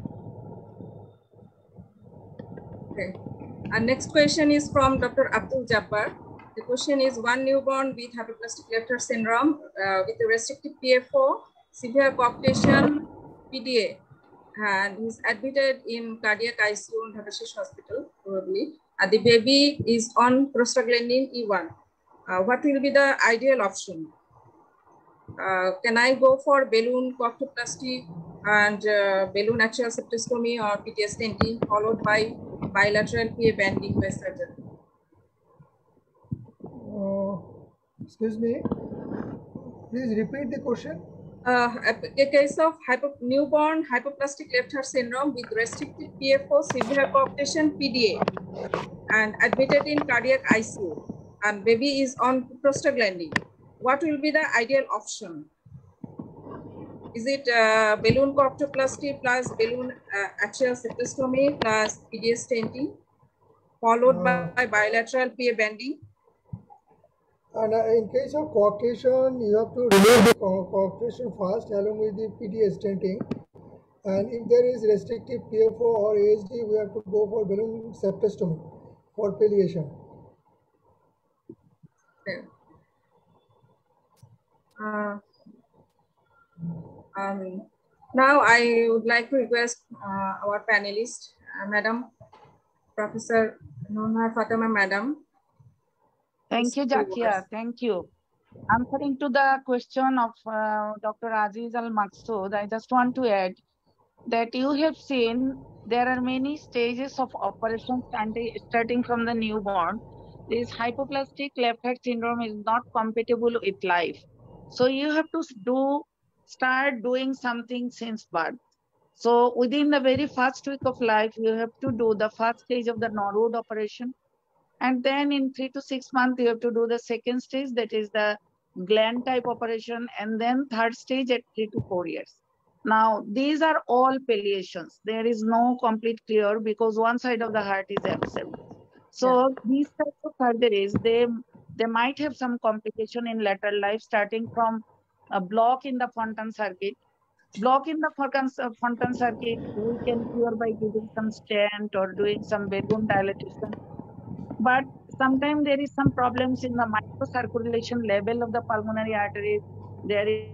Okay. Our next question is from Doctor Abdul Jabbar. The question is, one newborn with hypoplastic left heart syndrome uh, with a restrictive P F O, severe coarctation, P D A, and he's admitted in cardiac I C U in Dhaka Shish Hospital, probably. And the baby is on prostaglandin E one. Uh, what will be the ideal option? Uh, can I go for balloon coarctoplasty and uh, balloon axial septicectomy or P T S stenting followed by bilateral P A banding by surgery? Uh, excuse me, please repeat the question. Uh, a case of hypo, newborn hypoplastic left heart syndrome with restricted P F O, severe coarctation, P D A, and admitted in cardiac I C U, and baby is on prostaglandin. What will be the ideal option? Is it uh, balloon coarctoplasty plus balloon uh, axial septicectomy plus P D S stenting, followed uh, by bilateral P A banding? And uh, in case of coarctation, you have to remove the coarctation first along with the P D S stenting. And if there is restrictive P F O or A S D, we have to go for balloon septicectomy for palliation. Okay. Uh, um, now I would like to request uh, our panelist, uh, Madam Professor Nur Fatima Madam. Thank you, Zakia. Thank you. Answering to the question of uh, Doctor Aziz Al Maksud, I just want to add that you have seen there are many stages of operation starting from the newborn. This hypoplastic left heart syndrome is not compatible with life. So you have to do start doing something since birth. So within the very first week of life, you have to do the first stage of the Norwood operation. And then in three to six months, you have to do the second stage, that is the gland type operation, and then third stage at three to four years. Now, these are all palliations. There is no complete cure because one side of the heart is absent. So yeah. These types of surgeries, they, they might have some complication in later life, starting from a block in the Fontan circuit. Block in the Fontan circuit, we can cure by giving some stent or doing some balloon dilatation. But sometimes there is some problems in the microcirculation level of the pulmonary arteries. There is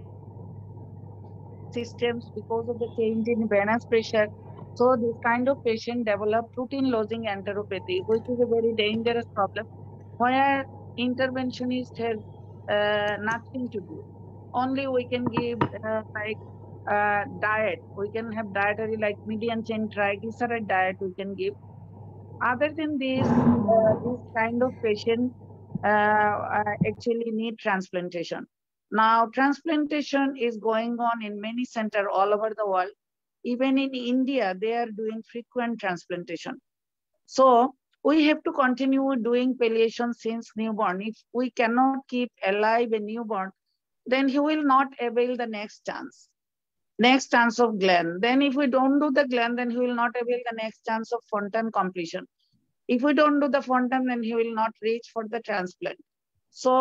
systems because of the change in venous pressure. So this kind of patient develop routine losing enteropathy, which is a very dangerous problem, where interventionist has uh, nothing to do. Only we can give uh, like uh, diet. We can have dietary like medium chain triglyceride diet we can give. Other than this, uh, this kind of patient, uh, actually need transplantation. Now, transplantation is going on in many centers all over the world. Even in India, they are doing frequent transplantation. So we have to continue doing palliation since newborn. If we cannot keep alive a newborn, then he will not avail the next chance. Next chance of Glenn. Then if we don't do the Glenn, then he will not avail the next chance of Fontan completion. If we don't do the Fontan, then he will not reach for the transplant. So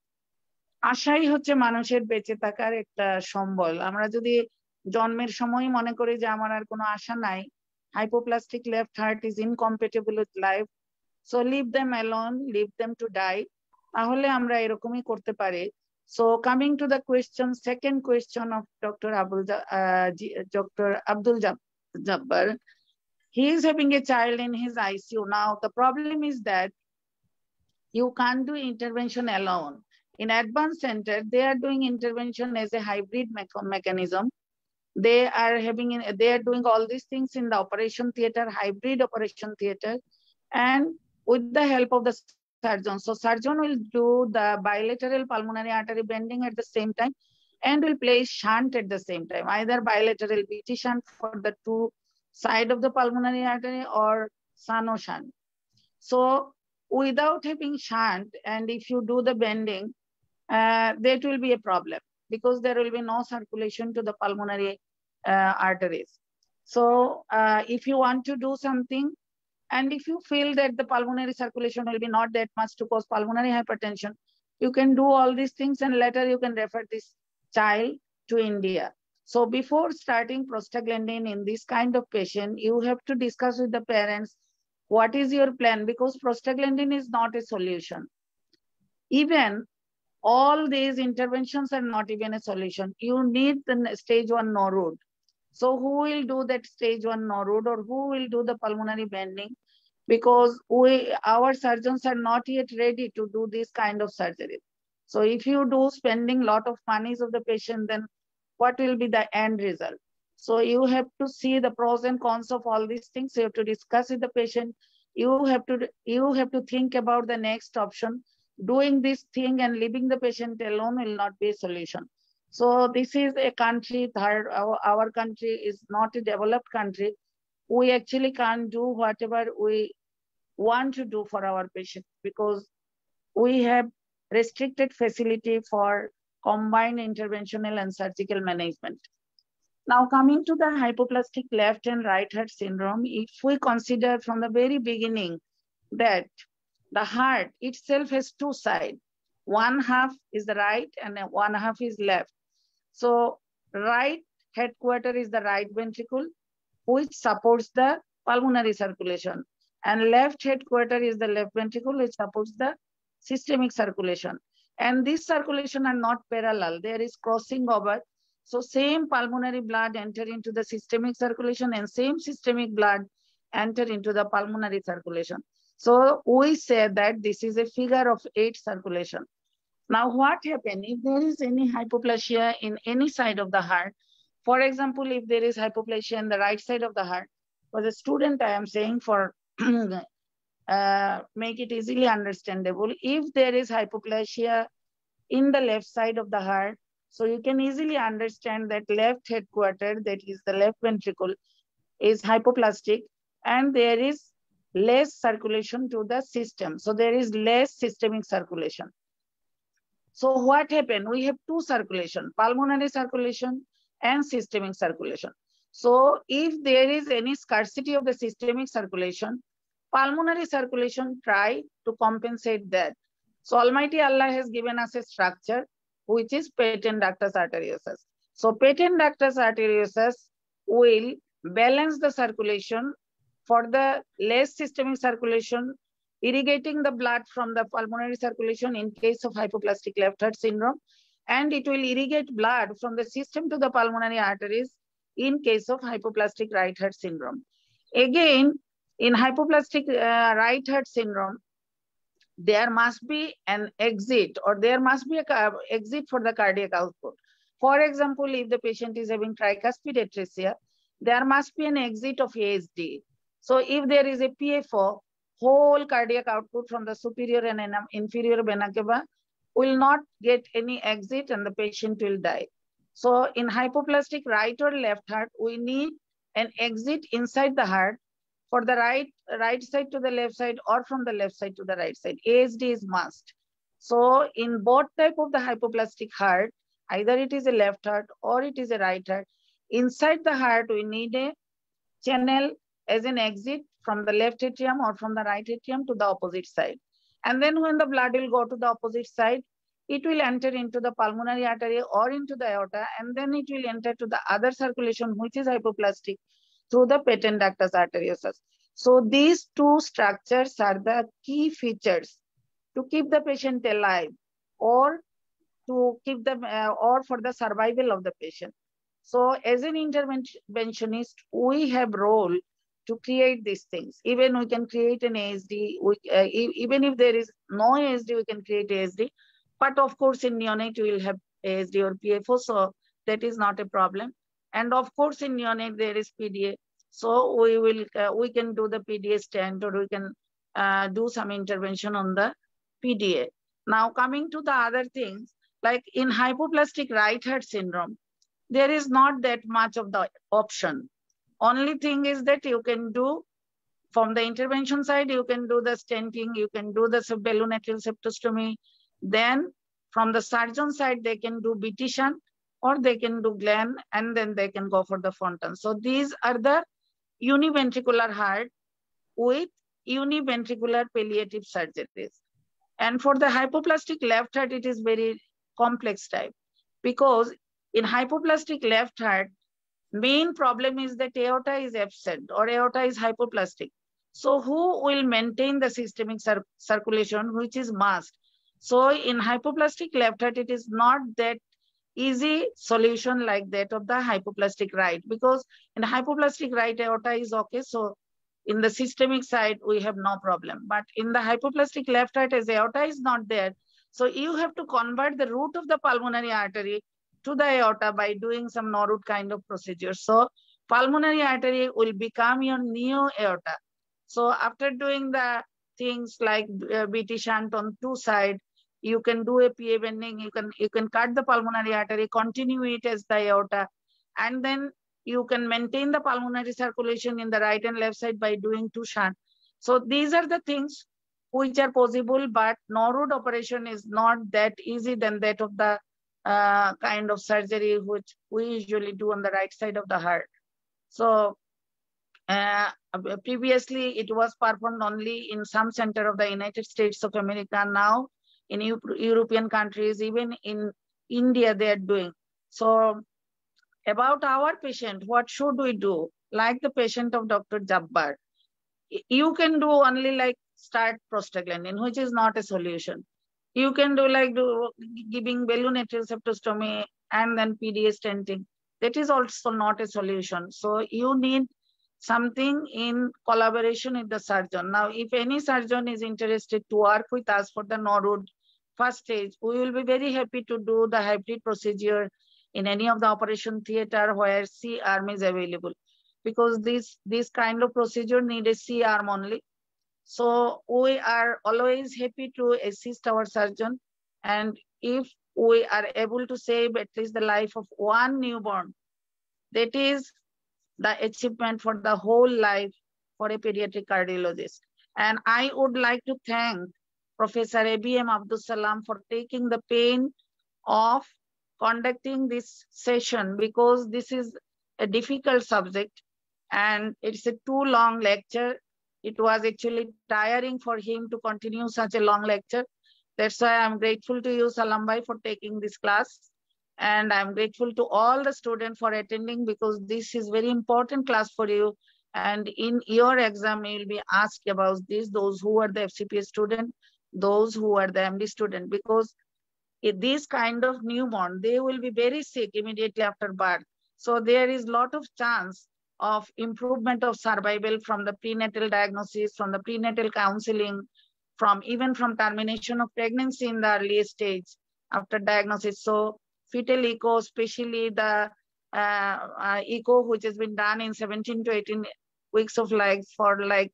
আশাই হচ্ছে মানুষের বেঁচে থাকার একটা সম্বল। আমরা যদি জন্মের সময় মনে করি যে আমার আর কোনো আশা নাই, hypoplastic left heart is incompatible with life, so leave them alone, leave them to die, তাহলে আমরা এরকমই করতে পারি। So coming to the question, second question of Doctor Abdul, uh, Doctor Abdul Jabbar, he is having a child in his I C U. Now the problem is that you can't do intervention alone. In advanced center, they are doing intervention as a hybrid me mechanism. They are having, they are doing all these things in the operation theater, hybrid operation theater, and with the help of the surgeon. So surgeon will do the bilateral pulmonary artery bending at the same time and will place shunt at the same time, either bilateral B T shunt for the two side of the pulmonary artery or Sano shunt. So without having shunt, and if you do the bending, uh, that will be a problem because there will be no circulation to the pulmonary uh, arteries. So uh, if you want to do something, and if you feel that the pulmonary circulation will be not that much to cause pulmonary hypertension, you can do all these things and later you can refer this child to India. So before starting prostaglandin in this kind of patient, you have to discuss with the parents, what is your plan? Because prostaglandin is not a solution. Even all these interventions are not even a solution. You need the stage one no-root. So who will do that stage one no-root, or who will do the pulmonary bending? Because we, our surgeons are not yet ready to do this kind of surgery. So if you do spending a lot of monies of the patient, then what will be the end result? So you have to see the pros and cons of all these things. You have to discuss with the patient. You have to, you have to think about the next option. Doing this thing and leaving the patient alone will not be a solution. So this is a country, third, our, our country is not a developed country. We actually can't do whatever we want to do for our patient because we have restricted facility for combined interventional and surgical management. Now coming to the hypoplastic left and right heart syndrome, if we consider from the very beginning that the heart itself has two sides. One half is the right and one half is left. So right headquarter is the right ventricle, which supports the pulmonary circulation. And left headquarter is the left ventricle, which supports the systemic circulation. And this circulation are not parallel. There is crossing over. So same pulmonary blood enter into the systemic circulation and same systemic blood enter into the pulmonary circulation. So we say that this is a figure of eight circulation. Now what happens if there is any hypoplasia in any side of the heart? For example, if there is hypoplasia in the right side of the heart, for the student I am saying for uh, make it easily understandable, if there is hypoplasia in the left side of the heart, so you can easily understand that left headquarter, that is the left ventricle, is hypoplastic and there is less circulation to the system. So there is less systemic circulation. So what happened? We have two circulation, pulmonary circulation and systemic circulation. So if there is any scarcity of the systemic circulation, pulmonary circulation try to compensate that. So Almighty Allah has given us a structure which is patent ductus arteriosus. So patent ductus arteriosus will balance the circulation for the less systemic circulation, irrigating the blood from the pulmonary circulation in case of hypoplastic left heart syndrome, and it will irrigate blood from the system to the pulmonary arteries in case of hypoplastic right heart syndrome. Again, in hypoplastic uh, right heart syndrome, there must be an exit or there must be a exit for the cardiac output. For example, if the patient is having tricuspid atresia, there must be an exit of A S D. So if there is a P F O, whole cardiac output from the superior and inferior vena cava will not get any exit and the patient will die. So in hypoplastic right or left heart, we need an exit inside the heart for the right, right side to the left side or from the left side to the right side. A S D is must. So in both type of the hypoplastic heart, either it is a left heart or it is a right heart, inside the heart, we need a channel as an exit from the left atrium or from the right atrium to the opposite side. And then when the blood will go to the opposite side, it will enter into the pulmonary artery or into the aorta, and then it will enter to the other circulation, which is hypoplastic, through the patent ductus arteriosus. So these two structures are the key features to keep the patient alive or to keep them uh, or for the survival of the patient. So as an interventionist, we have role to create these things. Even we can create an A S D, we, uh, even if there is no A S D, we can create A S D. But of course, in neonate, we will have A S D or P F O, so that is not a problem. And of course, in neonate, there is P D A. So we will uh, we can do the P D A stent, or we can uh, do some intervention on the P D A. Now coming to the other things, like in hypoplastic right heart syndrome, there is not that much of the option. Only thing is that you can do, from the intervention side, you can do the stenting, you can do the subballoon atrial septostomy. Then from the surgeon side, they can do B T shunt or they can do Glenn, and then they can go for the Fontan. So these are the univentricular heart with univentricular palliative surgeries. And for the hypoplastic left heart, it is very complex type, because in hypoplastic left heart, main problem is that aorta is absent or aorta is hypoplastic. So who will maintain the systemic cir circulation, which is must? So in hypoplastic left heart, it is not that easy solution like that of the hypoplastic right, because in hypoplastic right, aorta is okay. So in the systemic side, we have no problem. But in the hypoplastic left heart, as aorta is not there, so you have to convert the root of the pulmonary artery to the aorta by doing some no-root kind of procedure. So pulmonary artery will become your neo-aorta. So after doing the things like uh, B T shunt on two sides, you can do a P A bending, you can, you can cut the pulmonary artery, continue it as the aorta, and then you can maintain the pulmonary circulation in the right and left side by doing two shunt. So these are the things which are possible, but no-root operation is not that easy than that of the Uh, kind of surgery which we usually do on the right side of the heart. So uh, previously it was performed only in some center of the United States of America. Now in European countries, even in India, they are doing. So about our patient, what should we do? Like the patient of Doctor Jabbar, you can do only like start prostaglandin, which is not a solution. You can do like do, giving balloon atrial septostomy and then P D A stenting. That is also not a solution. So you need something in collaboration with the surgeon. Now, if any surgeon is interested to work with us for the no-root first stage, we will be very happy to do the hybrid procedure in any of the operation theater where C arm is available, because this, this kind of procedure need a C arm only. So we are always happy to assist our surgeon. And if we are able to save at least the life of one newborn, that is the achievement for the whole life for a pediatric cardiologist. And I would like to thank Professor A B M Abdul Salam for taking the pain of conducting this session, because this is a difficult subject and it's a too long lecture. It was actually tiring for him to continue such a long lecture. That's why I'm grateful to you, Salam Bhai, for taking this class. And I'm grateful to all the students for attending, because this is very important class for you. And in your exam, you will be asked about this, those who are the F C P S student, those who are the M D student, because this kind of newborn, they will be very sick immediately after birth. So there is a lot of chance of improvement of survival from the prenatal diagnosis, from the prenatal counseling, from even from termination of pregnancy in the early stage after diagnosis. So fetal echo, especially the uh, uh, echo which has been done in seventeen to eighteen weeks of life for like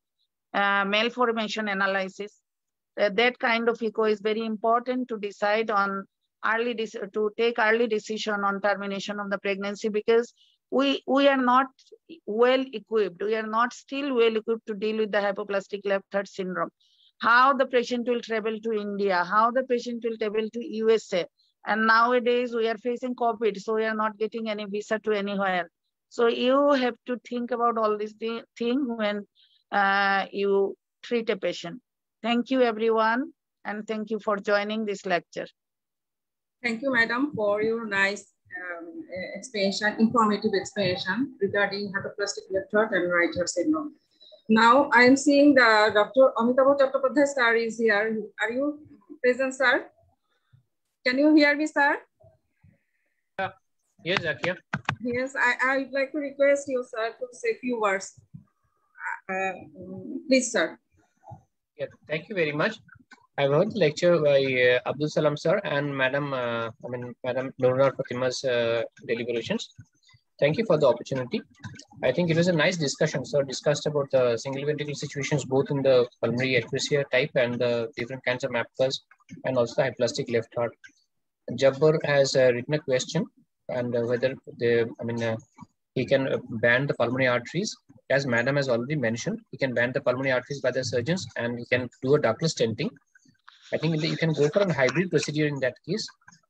uh, malformation analysis. Uh, that kind of echo is very important to decide on early, to take early decision on termination of the pregnancy, because we, we are not well equipped. We are not still well equipped to deal with the hypoplastic left heart syndrome. How the patient will travel to India, how the patient will travel to U S A. And nowadays we are facing COVID, so we are not getting any visa to anywhere. So you have to think about all these things when uh, you treat a patient. Thank you, everyone, and thank you for joining this lecture. Thank you, madam, for your nice um, explanation, informative explanation regarding hypoplastic left heart and right heart syndrome. Now I am seeing the Doctor Amitabh Chattopadhyay sir is here. Are you present, sir? Can you hear me, sir? Uh, yes, Zakia. Yes, I, I would like to request you, sir, to say a few words. Uh, please, sir. Yeah, thank you very much. I heard the lecture by uh, Abdul Salam sir and Madam, uh, I mean, Madam Noor Fatima's uh, deliberations. Thank you for the opportunity. I think it was a nice discussion. So discussed about the single ventricle situations, both in the pulmonary atresia type and the different kinds of M A P Cs, and also the hypoplastic left heart. Jabbar has uh, written a question, and uh, whether the, I mean, uh, he can uh, ban the pulmonary arteries. As Madam has already mentioned, he can ban the pulmonary arteries by the surgeons, and he can do a ductless stenting. I think you can go for a hybrid procedure in that case.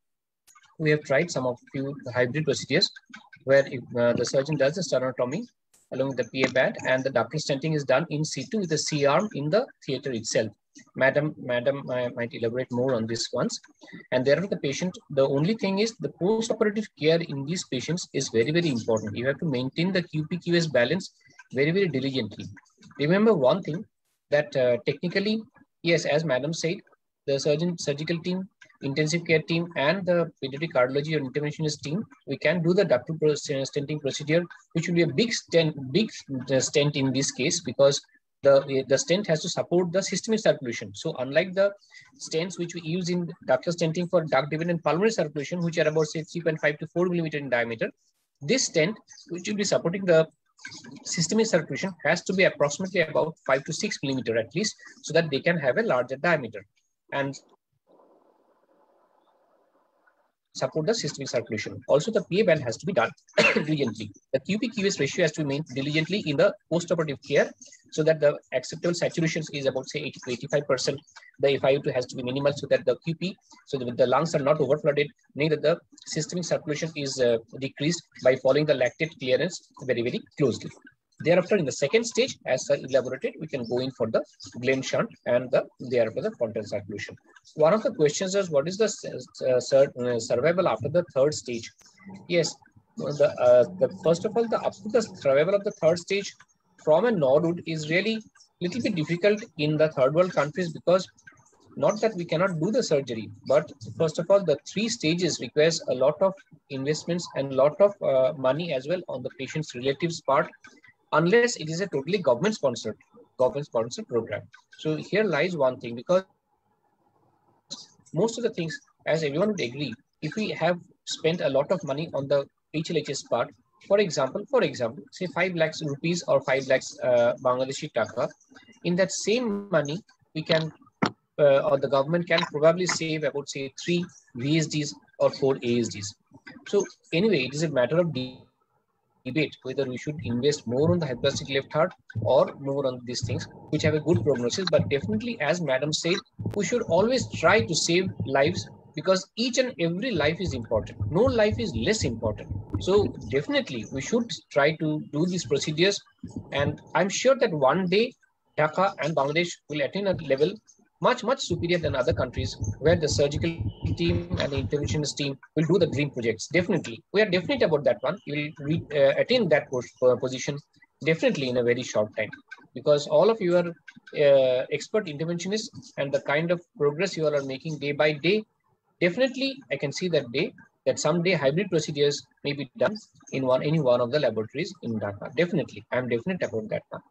We have tried some of few hybrid procedures where if, uh, the surgeon does the sternotomy along with the P A band, and the ductal stenting is done in situ with the C arm in the theater itself. Madam, Madam uh, might elaborate more on this once. And there the patient, the only thing is the post-operative care in these patients is very, very important. You have to maintain the Q P Q S balance very, very diligently. Remember one thing, that uh, technically, yes, as Madam said, the surgeon, surgical team, intensive care team, and the pediatric cardiology or interventionist team, we can do the ductal stenting procedure, which will be a big stent, big stent in this case, because the, the stent has to support the systemic circulation. So unlike the stents which we use in ductal stenting for duct-dependent pulmonary circulation, which are about say three point five to four millimeter in diameter, this stent, which will be supporting the systemic circulation, has to be approximately about five to six millimeter at least, so that they can have a larger diameter and support the systemic circulation. Also, the P A band has to be done diligently. The Q P Q S ratio has to be maintained diligently in the post-operative care, so that the acceptable saturation is about say eighty to eighty-five percent. The F I O two has to be minimal, so that the Q P, so that the lungs are not overflooded, neither the systemic circulation is uh, decreased by following the lactate clearance very, very closely. Thereafter, in the second stage, as sir elaborated, we can go in for the Glenn shunt and the thereafter the Fontan circulation. One of the questions is, what is the uh, sur uh, survival after the third stage? Yes, the, uh, the first of all, the up to the survival of the third stage from a Norwood is really little bit difficult in the third world countries, because not that we cannot do the surgery, but first of all, the three stages requires a lot of investments and a lot of uh, money as well on the patient's relatives part, unless it is a totally government sponsored government sponsored program. So here lies one thing, because most of the things, as everyone would agree, if we have spent a lot of money on the H L H S part, for example, for example, say five lakhs rupees or five lakhs uh, Bangladeshi taka, in that same money, we can, uh, or the government can probably save about say three V S Ds or four A S Ds. So anyway, it is a matter of debate whether we should invest more on the hypoplastic left heart or more on these things which have a good prognosis. But definitely, as Madam said, we should always try to save lives, because each and every life is important. No life is less important. So definitely we should try to do these procedures, and I'm sure that one day Dhaka and Bangladesh will attain a level much, much superior than other countries, where the surgical team and the interventionist team will do the dream projects. Definitely. We are definite about that one. You will re, uh, attain that uh, position definitely in a very short time, because all of you are uh, expert interventionists, and the kind of progress you all are making day by day, definitely I can see that day, that someday hybrid procedures may be done in one any one of the laboratories in Dhaka. Definitely. I am definite about that one.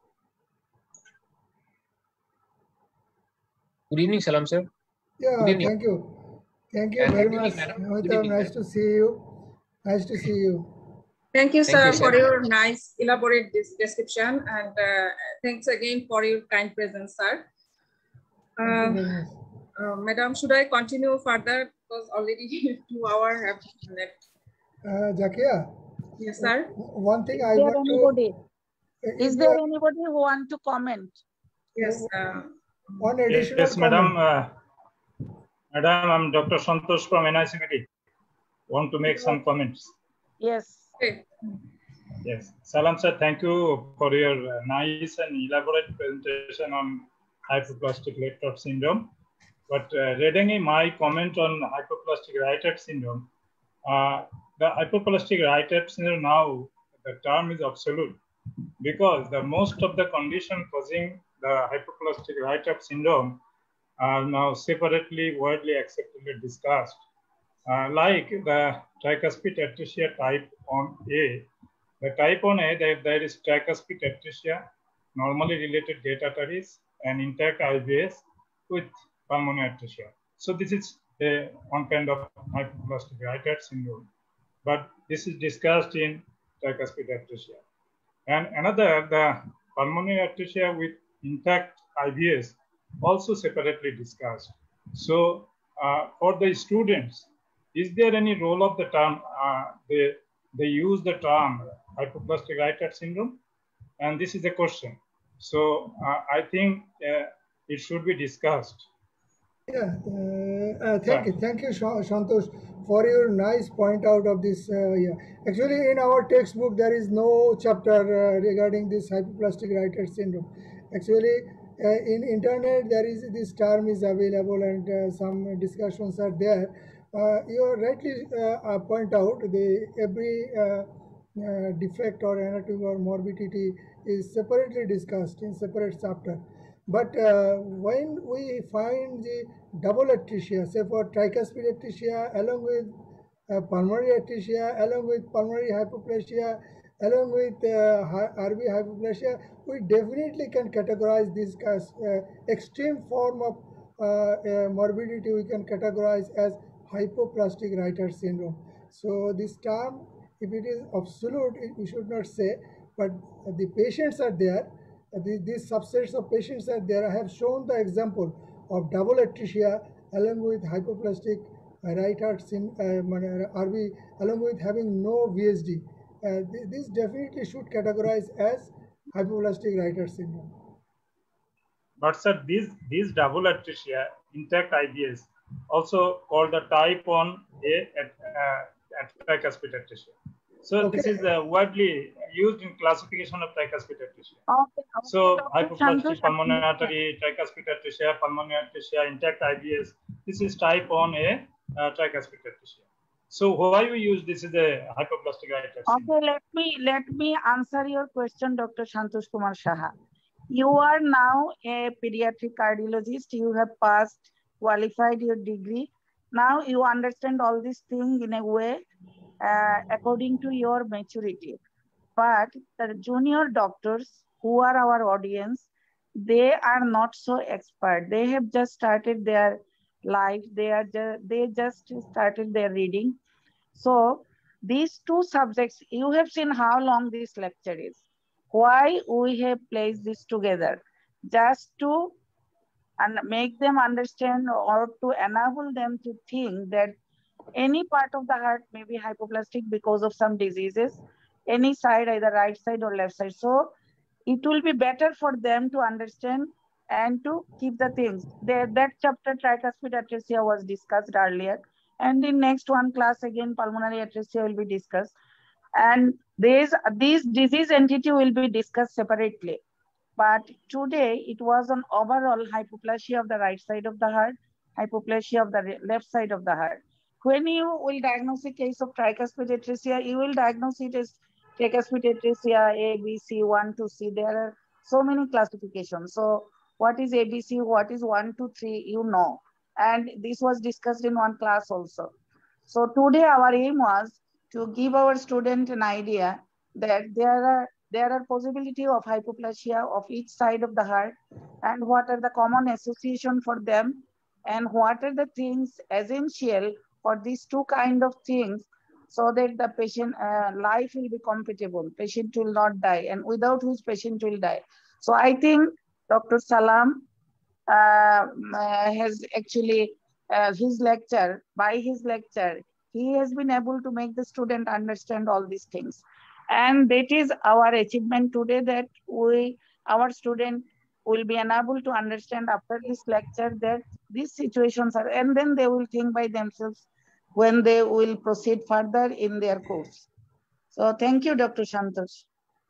Good evening, Salam sir. Yeah, Good evening. thank you. Thank you And very good much. evening, madam. Amitabh, Good evening, nice madam. to see you. Nice to see you. Thank you, Thank sir, you, for sir. your nice, elaborate description, and uh, thanks again for your kind presence, sir. Thank you Uh, very much. uh, Madam, should I continue further? Because already two hours have left. Uh, Zakia, Yes, sir. one thing Is I there want anybody? to, Is if there there, anybody who want to comment? Yes. Uh, one additional Yes, comment. madam. Uh, madam, I'm Doctor Santosh from N I C B T. Want to make some comments? Yes. okay. Yes. Salam sir, thank you for your uh, nice and elaborate presentation on hypoplastic left heart syndrome. But uh, reading my comment on hypoplastic right heart syndrome, uh, the hypoplastic right heart syndrome now, the term is obsolete because the most of the condition causing the hypoplastic right heart syndrome are now separately widely acceptedly discussed. Uh, like the tricuspid atresia type one A. The type one A, there, there is tricuspid atresia, normally related gait arteries, and intact I V S with pulmonary atresia. So this is a, one kind of hypoplastic right heart syndrome. But this is discussed in tricuspid atresia. And another, the pulmonary atresia with intact I V S, also separately discussed. So uh, for the students, is there any role of the term, uh, they, they use the term hypoplastic right heart syndrome? And this is the question. So uh, I think uh, it should be discussed. Yeah, uh, uh, thank you, thank you, Sha- Shantosh, for your nice point out of this. Uh, yeah, actually, in our textbook there is no chapter uh, regarding this hypoplastic right heart syndrome. Actually, uh, in internet there is this term is available and uh, some discussions are there. Uh, you rightly uh, uh, point out the every uh, uh, defect or anatomy or morbidity is separately discussed in separate chapter. But uh, when we find the double atresia, say for tricuspid atresia, along with uh, pulmonary atresia, along with pulmonary hypoplasia, along with uh, R V hypoplasia, we definitely can categorize this as uh, extreme form of uh, uh, morbidity. We can categorize as hypoplastic right heart syndrome. So this term, if it is absolute, it, we should not say, but the patients are there. Uh, the- these subsets of patients are there. I have shown the example of double atresia along with hypoplastic uh, right heart syn- uh, R V, along with having no V S D. Uh, th- this definitely should categorize as hypoplastic right heart syndrome. But sir, these, these double atresia, intact I V S, also called the type one A at, uh, at tricuspid atresia. So Okay. this is uh, widely used in classification of tricuspid atresia. Okay. So Doctor hypoplastic Santosh, pulmonary artery, tricuspid atresia, pulmonary atresia, intact I V S, this is type one A uh, tricuspid atresia. So why we use this is a hypoplastic right heart syndrome? Okay, let me let me answer your question, Doctor Santosh Kumar Saha. You are now a pediatric cardiologist. You have passed, qualified your degree. Now you understand all these things in a way uh, according to your maturity. But the junior doctors who are our audience, they are not so expert. They have just started their life. They are just, they just started their reading. So these two subjects, you have seen how long this lecture is. Why we have placed this together? Just to and make them understand or to enable them to think that any part of the heart may be hypoplastic because of some diseases, any side, either right side or left side. So it will be better for them to understand and to keep the things. There, that chapter, tricuspid atresia, was discussed earlier. And in next one class, again, pulmonary atresia will be discussed. And these, these disease entity will be discussed separately. But today, it was an overall hypoplasia of the right side of the heart, hypoplasia of the left side of the heart. When you will diagnose a case of tricuspid atresia, you will diagnose it as tricuspid atresia A, B, C, one, two, C. There are so many classifications. So what is A, B, C, what is one, two, three, you know. And this was discussed in one class also. So today our aim was to give our student an idea that there are there are possibility of hypoplasia of each side of the heart and what are the common association for them and what are the things essential for these two kind of things so that the patient uh, life will be compatible. Patient will not die, and without which patient will die. So I think Doctor Salam uh, uh, has actually uh, his lecture, by his lecture, he has been able to make the student understand all these things. And that is our achievement today, that we, our student will be unable to understand after this lecture that these situations are, and then they will think by themselves when they will proceed further in their course. So thank you, Doctor Santosh.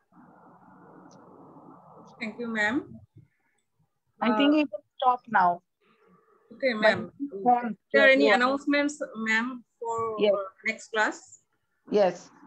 Thank you, ma'am. I think we can stop now. Okay, ma'am. Are there any announcements, ma'am, for yes. next class? Yes.